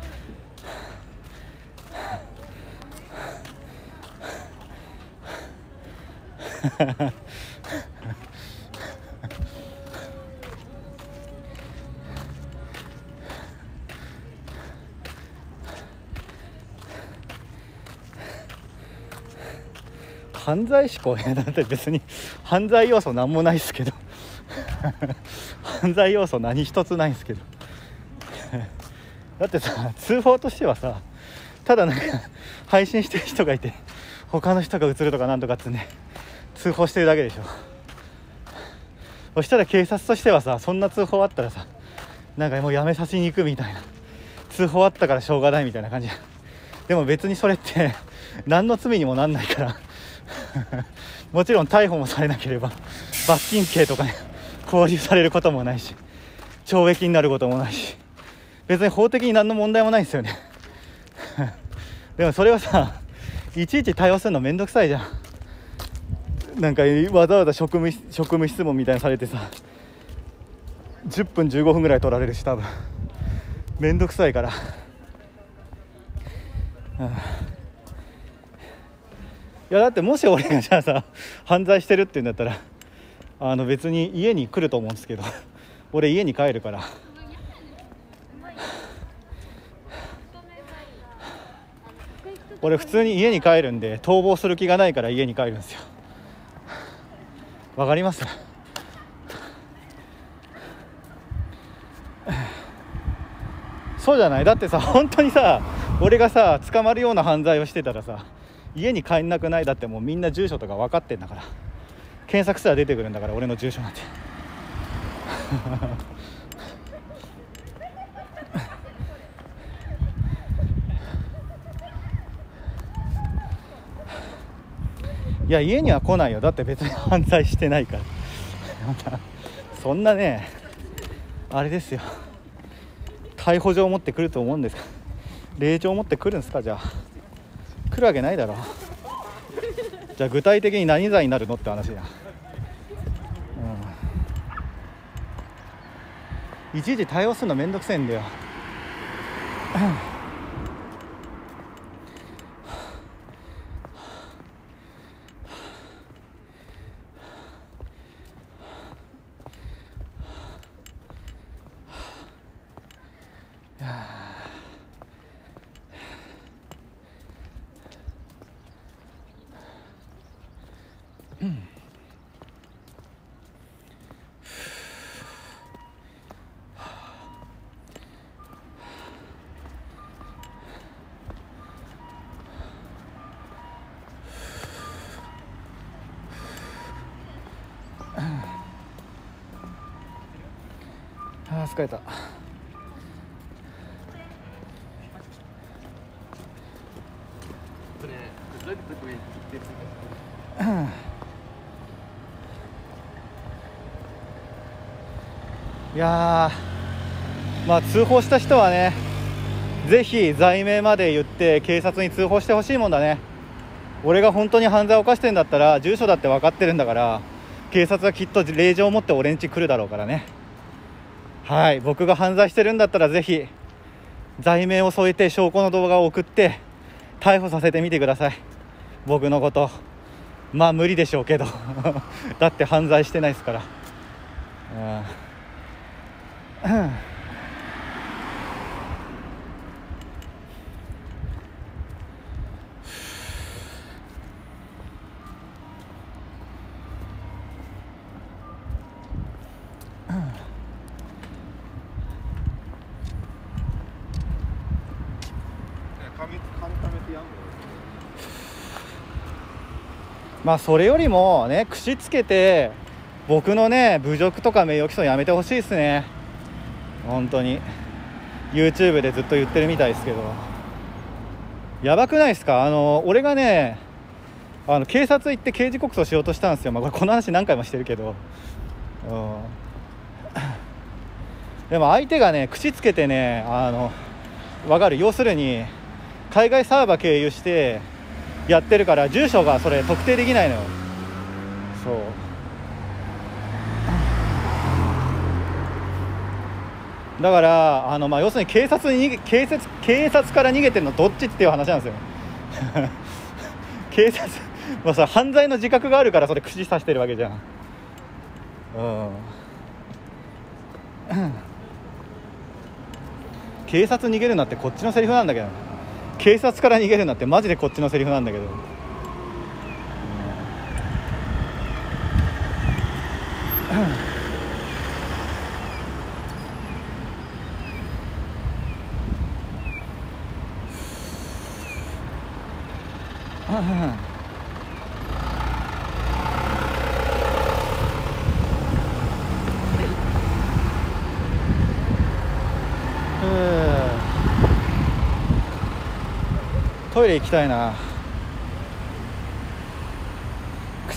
Speaker 1: 犯罪思考やだって別に犯罪要素なんもないっすけど犯罪要素何一つないんですけどだってさ、通報としてはさ、ただなんか配信してる人がいて他の人が映るとかなんとかってね、通報してるだけでしょ。そしたら警察としてはさ、そんな通報あったらさ、なんかもうやめさせに行くみたいな、通報あったからしょうがないみたいな感じ。でも別にそれって何の罪にもなんないからもちろん逮捕もされなければ罰金刑とかね拘留されることもないし懲役になることもないし別に法的に何の問題もないんですよねでもそれはさいちいち対応するのめんどくさいじゃん。なんかわざわざ職務職務質問みたいにされてさじゅっぷんじゅうごふんぐらい取られるし多分めんどくさいから、うん、いやだってもし俺がじゃあさ犯罪してるって言うんだったらあの別に家に来ると思うんですけど俺家に帰るから俺普通に家に帰るんで逃亡する気がないから家に帰るんですよ。わかります？そうじゃない？だってさ本当にさ俺がさ捕まるような犯罪をしてたらさ家に帰んなくない？だってもうみんな住所とか分かってんだから検索すら出てくるんだから俺の住所なんていや家には来ないよ。だって別に犯罪してないからそんなねあれですよ逮捕状を持ってくると思うんですか？令状を持ってくるんですか？じゃあ来るわけないだろ。じゃあ具体的に何罪になるのって話じゃん、うん、いちいち対応するのめんどくせえんだよあー疲れた。いやーまあ通報した人はねぜひ罪名まで言って警察に通報してほしいもんだね。俺が本当に犯罪を犯してんだったら住所だって分かってるんだから警察はきっと令状を持って俺ん家来るだろうからね。はい、僕が犯罪してるんだったらぜひ罪名を添えて証拠の動画を送って逮捕させてみてください。僕のこと。まあ無理でしょうけどだって犯罪してないですから、うん、まあそれよりもね串つけて僕のね侮辱とか名誉毀損やめてほしいですね。本当に YouTube でずっと言ってるみたいですけどやばくないですか？あの俺がねあの警察行って刑事告訴しようとしたんですよ。まあ、これこの話何回もしてるけど、うん、でも相手がね口つけてねあの分かる。要するに海外サーバー経由してやってるから住所がそれ特定できないのよ。そうだからあの、まあ、要するに警察に逃げ警察警察から逃げてるのどっちっていう話なんですよ警察、まあ、さ犯罪の自覚があるからそれ口さしてるわけじゃん、うん、警察逃げるなってこっちのセリフなんだけど警察から逃げるなってマジでこっちのセリフなんだけど、うんトイレ行きたいな。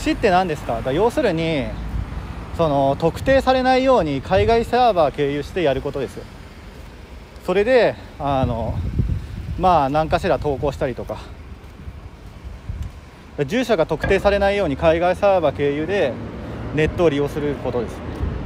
Speaker 1: 串って何ですか？だから要するにその特定されないように海外サーバー経由してやることですよ。それであのまあ何かしら投稿したりとか、住所が特定されないように海外サーバー経由でネットを利用することです。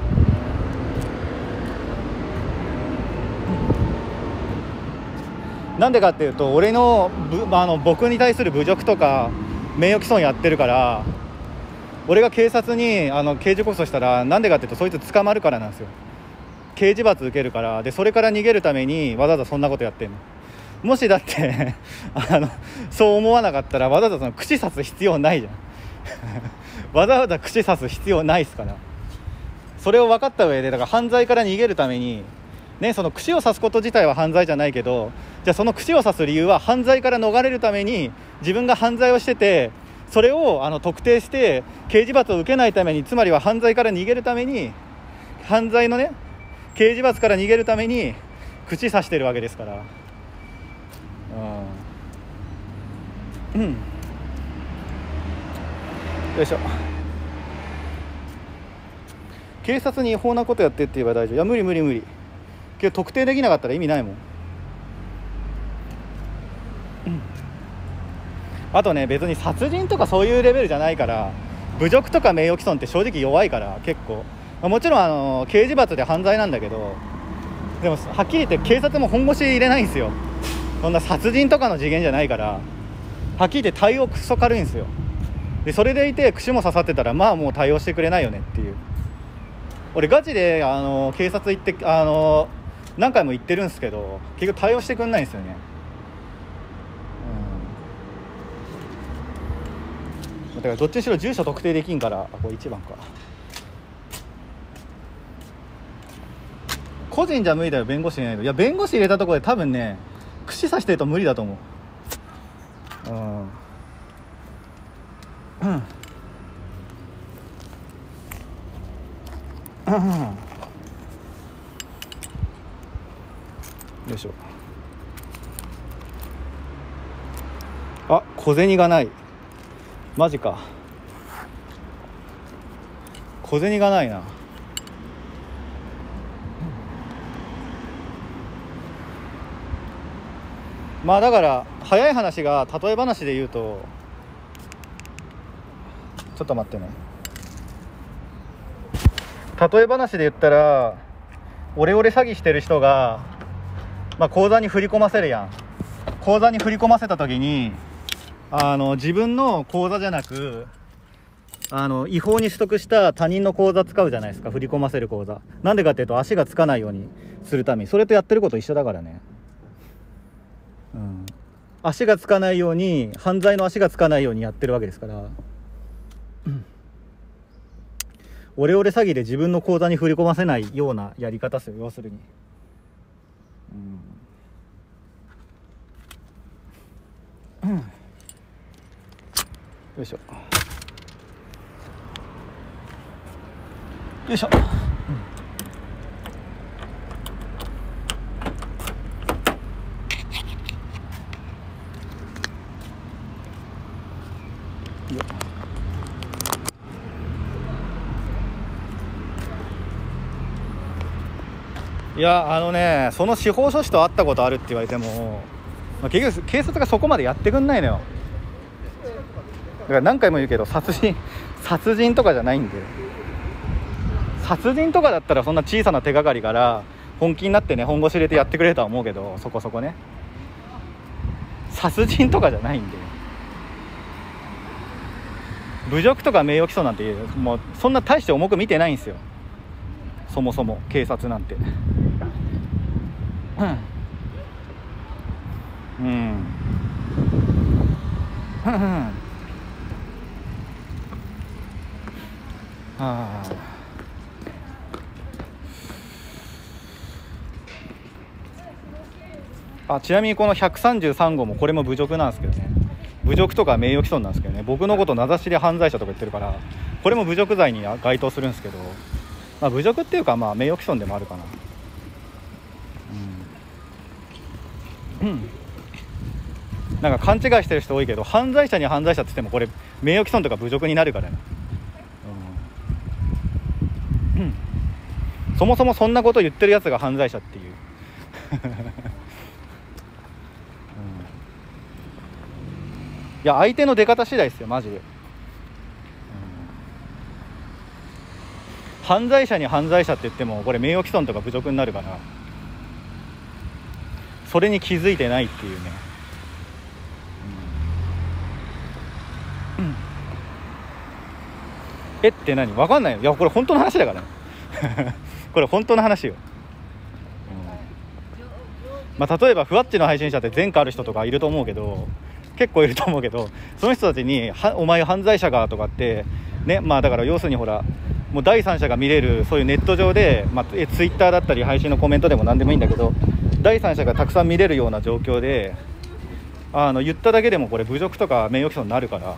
Speaker 1: なんでかっていうと、俺の、あの僕に対する侮辱とか名誉毀損やってるから、俺が警察にあの刑事告訴したら、なんでかっていうとそいつ捕まるからなんですよ。刑事罰受けるから。でそれから逃げるためにわざわざそんなことやってんの。もしだってあのそう思わなかったらわざわざその串刺す必要ないじゃんわざわざ串刺す必要ないですから。それを分かった上で、だから犯罪から逃げるためにね、その串を刺すこと自体は犯罪じゃないけど、じゃあその串を刺す理由は犯罪から逃れるために、自分が犯罪をしててそれをあの特定して刑事罰を受けないために、つまりは犯罪から逃げるために、犯罪のね刑事罰から逃げるために口刺してるわけですから。うん、うん、よいしょ。警察に違法なことやってって言えば大丈夫。いや無理無理無理。けど特定できなかったら意味ないもん。うん、あとね、別に殺人とかそういうレベルじゃないから、侮辱とか名誉毀損って正直弱いから、結構もちろんあの刑事罰で犯罪なんだけど、でもはっきり言って警察も本腰入れないんですよ。そんな殺人とかの次元じゃないから、はっきり言って対応クソ軽いんですよ。でそれでいて串も刺さってたら、まあもう対応してくれないよねっていう。俺ガチであの警察行ってあの何回も行ってるんですけど、結局対応してくんないんですよね。うん、だからどっちにしろ住所特定できんから。あ、これいちばんか。個人じゃ無理だよ、弁護士入れないと。いや弁護士入れたところで多分ね、串刺してると無理だと思う。うんうんうん、よいしょ。あ、小銭がない。マジか。小銭がないな。まあだから早い話が、例え話で言うと、ちょっと待ってね。例え話で言ったら、オレオレ詐欺してる人が、まあ、口座に振り込ませるやん。口座に振り込ませた時に、あの自分の口座じゃなく、あの違法に取得した他人の口座使うじゃないですか、振り込ませる口座。なんでかっていうと、足がつかないようにするために。それとやってること一緒だからね。うん、足がつかないように、犯罪の足がつかないようにやってるわけですから。うん、オレオレ詐欺で自分の口座に振り込ませないようなやり方ですよ、要するに。うん、うん、よいしょよいしょ、うん、よっ。いや、あのね、その司法書士と会ったことあるって言われても、まあ、結局警察がそこまでやってくんないのよ。だから何回も言うけど、殺人殺人とかじゃないんで。殺人とかだったらそんな小さな手がかりから本気になってね、本腰入れてやってくれるとは思うけど、そこそこね。殺人とかじゃないんで、侮辱とか名誉毀損なんてもうそんな大して重く見てないんですよ、そもそも警察なんて。うんうんうんうん、ああ、ちなみにこのひゃくさんじゅうさん号もこれも侮辱なんですけどね。侮辱とか名誉毀損なんですけどね。僕のこと名指しで犯罪者とか言ってるから、これも侮辱罪に該当するんですけど、まあ、侮辱っていうかまあ名誉毀損でもあるかな。うん、うん、なんなんか勘違いしてる人多いけど、犯罪者に犯罪者って言ってもこれ名誉毀損とか侮辱になるからね、うんうん、そもそもそんなこと言ってるやつが犯罪者っていう、うん、いや相手の出方次第ですよマジで、うん、犯罪者に犯罪者って言ってもこれ名誉毀損とか侮辱になるから、それに気づいてないっていうね、うんうん、えって何分かんないよ。いやこれ本当の話だからねこれ本当の話よ、うん、まあ例えばふわっちの配信者って前科ある人とかいると思うけど、結構いると思うけど、その人たちにはお前犯罪者かとかってね、まあだから要するにほらもう第三者が見れるそういうネット上で、まあ、ツイッターだったり配信のコメントでも何でもいいんだけど、第三者がたくさん見れるような状況であの言っただけでもこれ侮辱とか名誉毀損になるから、うん、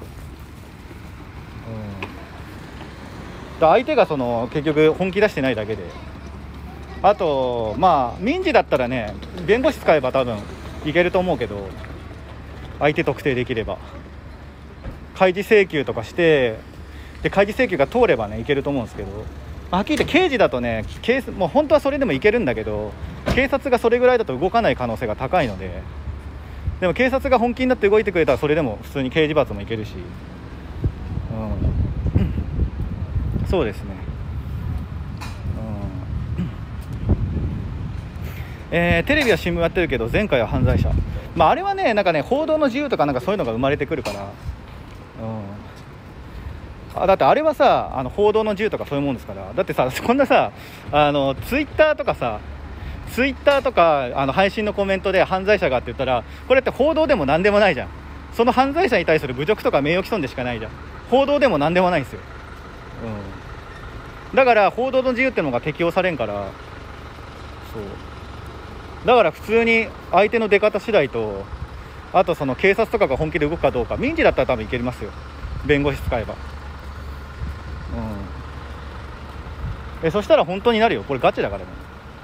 Speaker 1: だ相手がその結局本気出してないだけで、あとまあ民事だったらね弁護士使えば多分いけると思うけど、相手特定できれば開示請求とかしてで開示請求が通ればねいけると思うんですけど、はっきり言って刑事だとねケースもう本当はそれでもいけるんだけど、警察がそれぐらいだと動かない可能性が高いので、でも警察が本気になって動いてくれたらそれでも普通に刑事罰もいけるし、うん、そうですね、うん、えー、テレビは新聞やってるけど前回は犯罪者、まああれはねなんかね報道の自由とかなんかそういうのが生まれてくるから、うん、あだってあれはさあの報道の自由とかそういうもんですから、だってさこんなさあのツイッターとかさツイッターとかあの配信のコメントで犯罪者がって言ったらこれって報道でも何でもないじゃん。その犯罪者に対する侮辱とか名誉毀損でしかないじゃん。報道でも何でもないんですよ、うん、だから報道の自由ってのが適用されんから、そうだから普通に相手の出方次第と、あとその警察とかが本気で動くかどうか、民事だったら多分いけますよ弁護士使えば、うん、えそしたら本当になるよこれガチだからね、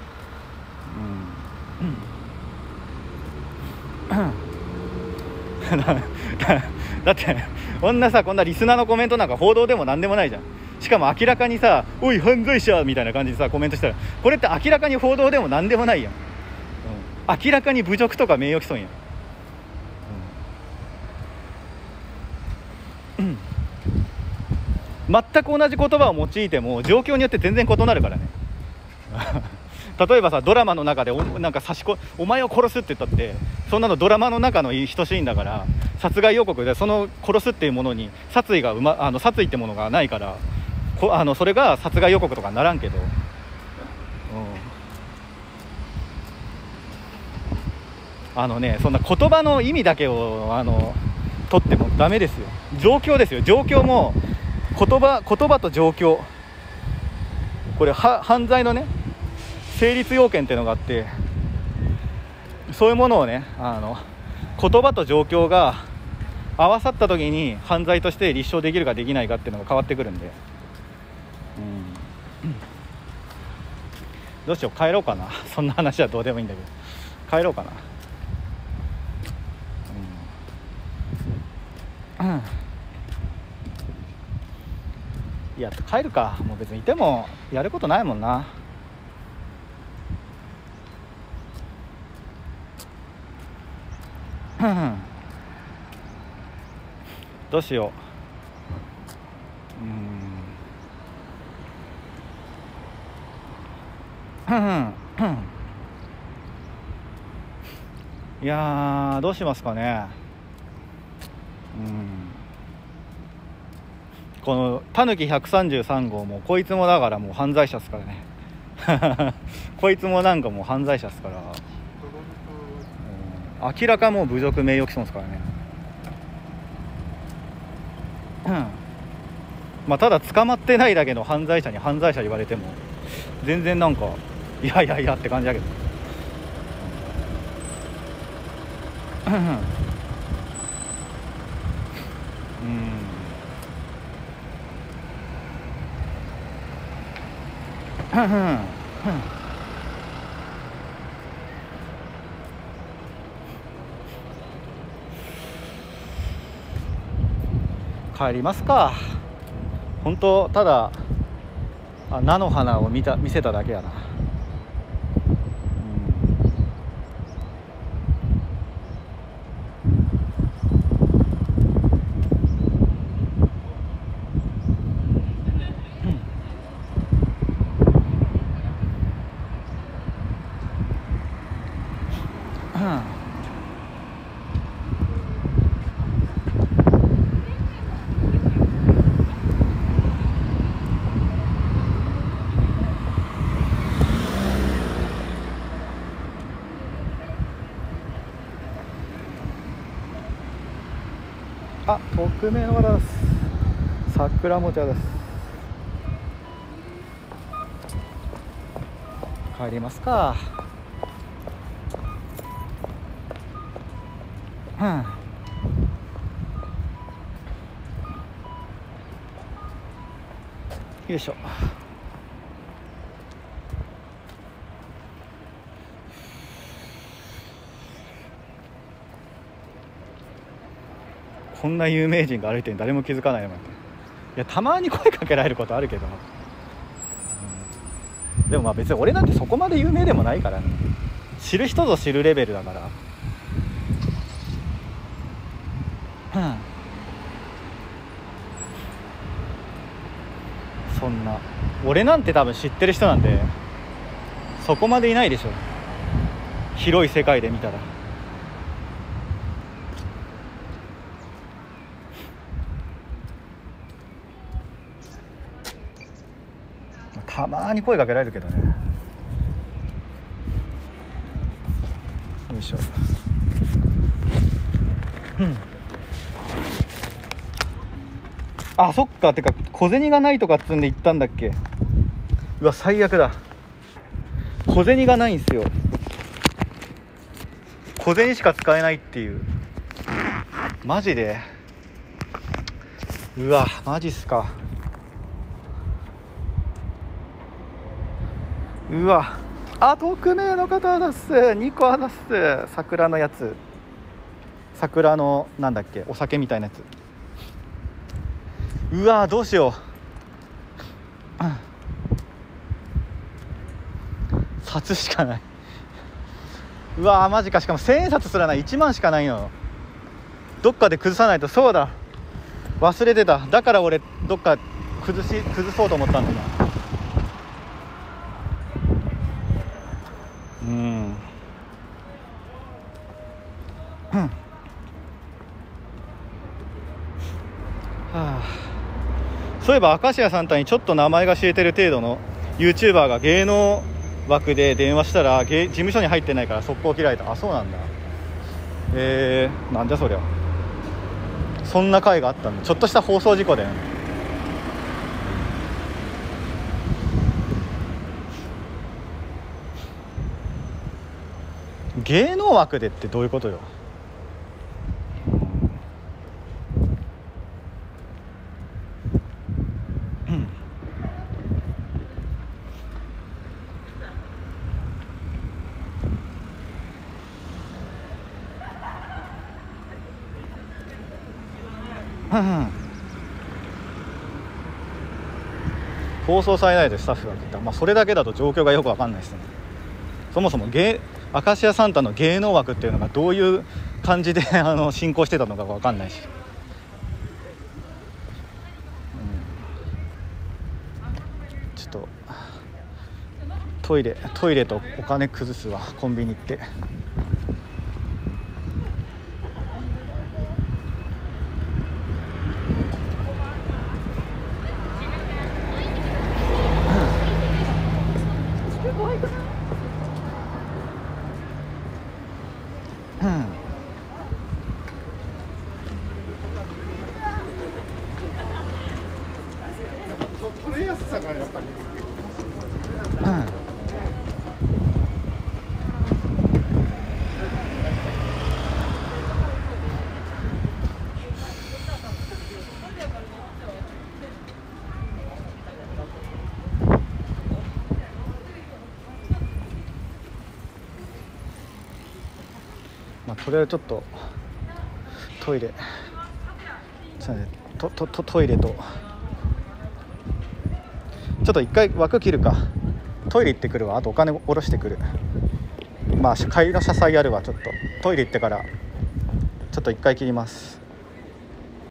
Speaker 1: だってこんなさこんなリスナーのコメントなんか報道でも何でもないじゃん。しかも明らかにさおい犯罪者みたいな感じでさコメントしたらこれって明らかに報道でも何でもないやん、うん、明らかに侮辱とか名誉毀損やん、うんうん、全く同じ言葉を用いても状況によって全然異なるからね例えばさドラマの中で お, なんか刺しこお前を殺すって言ったってそんなのドラマの中の一シーンだから殺害予告でその殺すっていうものに殺意がう、ま、あの殺意ってものがないからこあのそれが殺害予告とかにならんけど、うん、あのねそんな言葉の意味だけをあの取ってもダメですよ。状況ですよ。状況も言葉言葉と状況これは犯罪のね成立要件っていうのがあって、そういうものをねあの言葉と状況が合わさった時に犯罪として立証できるかできないかっていうのが変わってくるんで、うん、どうしよう帰ろうかなそんな話はどうでもいいんだけど帰ろうかな、うんうん、いや帰るかもう別にいてもやることないもんな。どうしよう。うーんいやーどうしますかね。うんこのたぬきひゃくさんじゅうさん号もこいつもだからもう犯罪者っすからねこいつもなんかもう犯罪者っすから、うん、明らかもう侮辱名誉毀損っすからね。うんまあ、ただ捕まってないだけの犯罪者に犯罪者言われても全然なんかいやいやいやって感じだけど、うんうん帰りますか。本当ただあ菜の花を見た見せただけやな。あ、匿名の方です。桜もちゃです。帰りますか。うん。よいしょ。こんな有名人が歩いてるの誰も気づかないよ。いや、たまに声かけられることあるけど、うん、でもまあ別に俺なんてそこまで有名でもないからね。知る人ぞ知るレベルだから、うん、そんな俺なんて多分知ってる人なんてそこまでいないでしょ、広い世界で見たら。たまに声かけられるけどね。よいしょ。うん。あ、そっか。てか小銭がないとかっつんで行ったんだっけ。うわ最悪だ。小銭がないんすよ。小銭しか使えないっていう。マジで。うわマジっすか。うわ、あ、匿名の方だっす。にこだっす。桜のやつ、桜のなんだっけ、お酒みたいなやつ。うわどうしよう、うん、札しかない。うわマジか。しかも千円札すらない。いちまんしかないの。どっかで崩さないと。そうだ忘れてた。だから俺どっか崩し崩そうと思ったんだな。うん、うん、はあ、そういえば明石家サンタにちょっと名前が知れてる程度の YouTuber が芸能枠で電話したら芸事務所に入ってないから速攻切られた。あ、そうなんだ。えー、なんじゃそりゃ。そんな回があったんだ。ちょっとした放送事故だよね。芸能枠でってどういうことよ。うんうん、放送されないでスタッフが言った。まあそれだけだと状況がよく分かんないですね。そもそも芸明石家サンタの芸能枠っていうのがどういう感じであの進行してたのか分かんないし、うん、ちょっとトイレトイレとお金崩すわ。コンビニ行って。うん、
Speaker 5: 取れやすさがやっぱり、
Speaker 1: うん、まあとりあえずちょっとトイレちょっとねとととトイレと、ちょっと一回枠切るか。トイレ行ってくるわ。あとお金下ろしてくる。まあ帰りの車載あるわ。ちょっとトイレ行ってからちょっと一回切ります。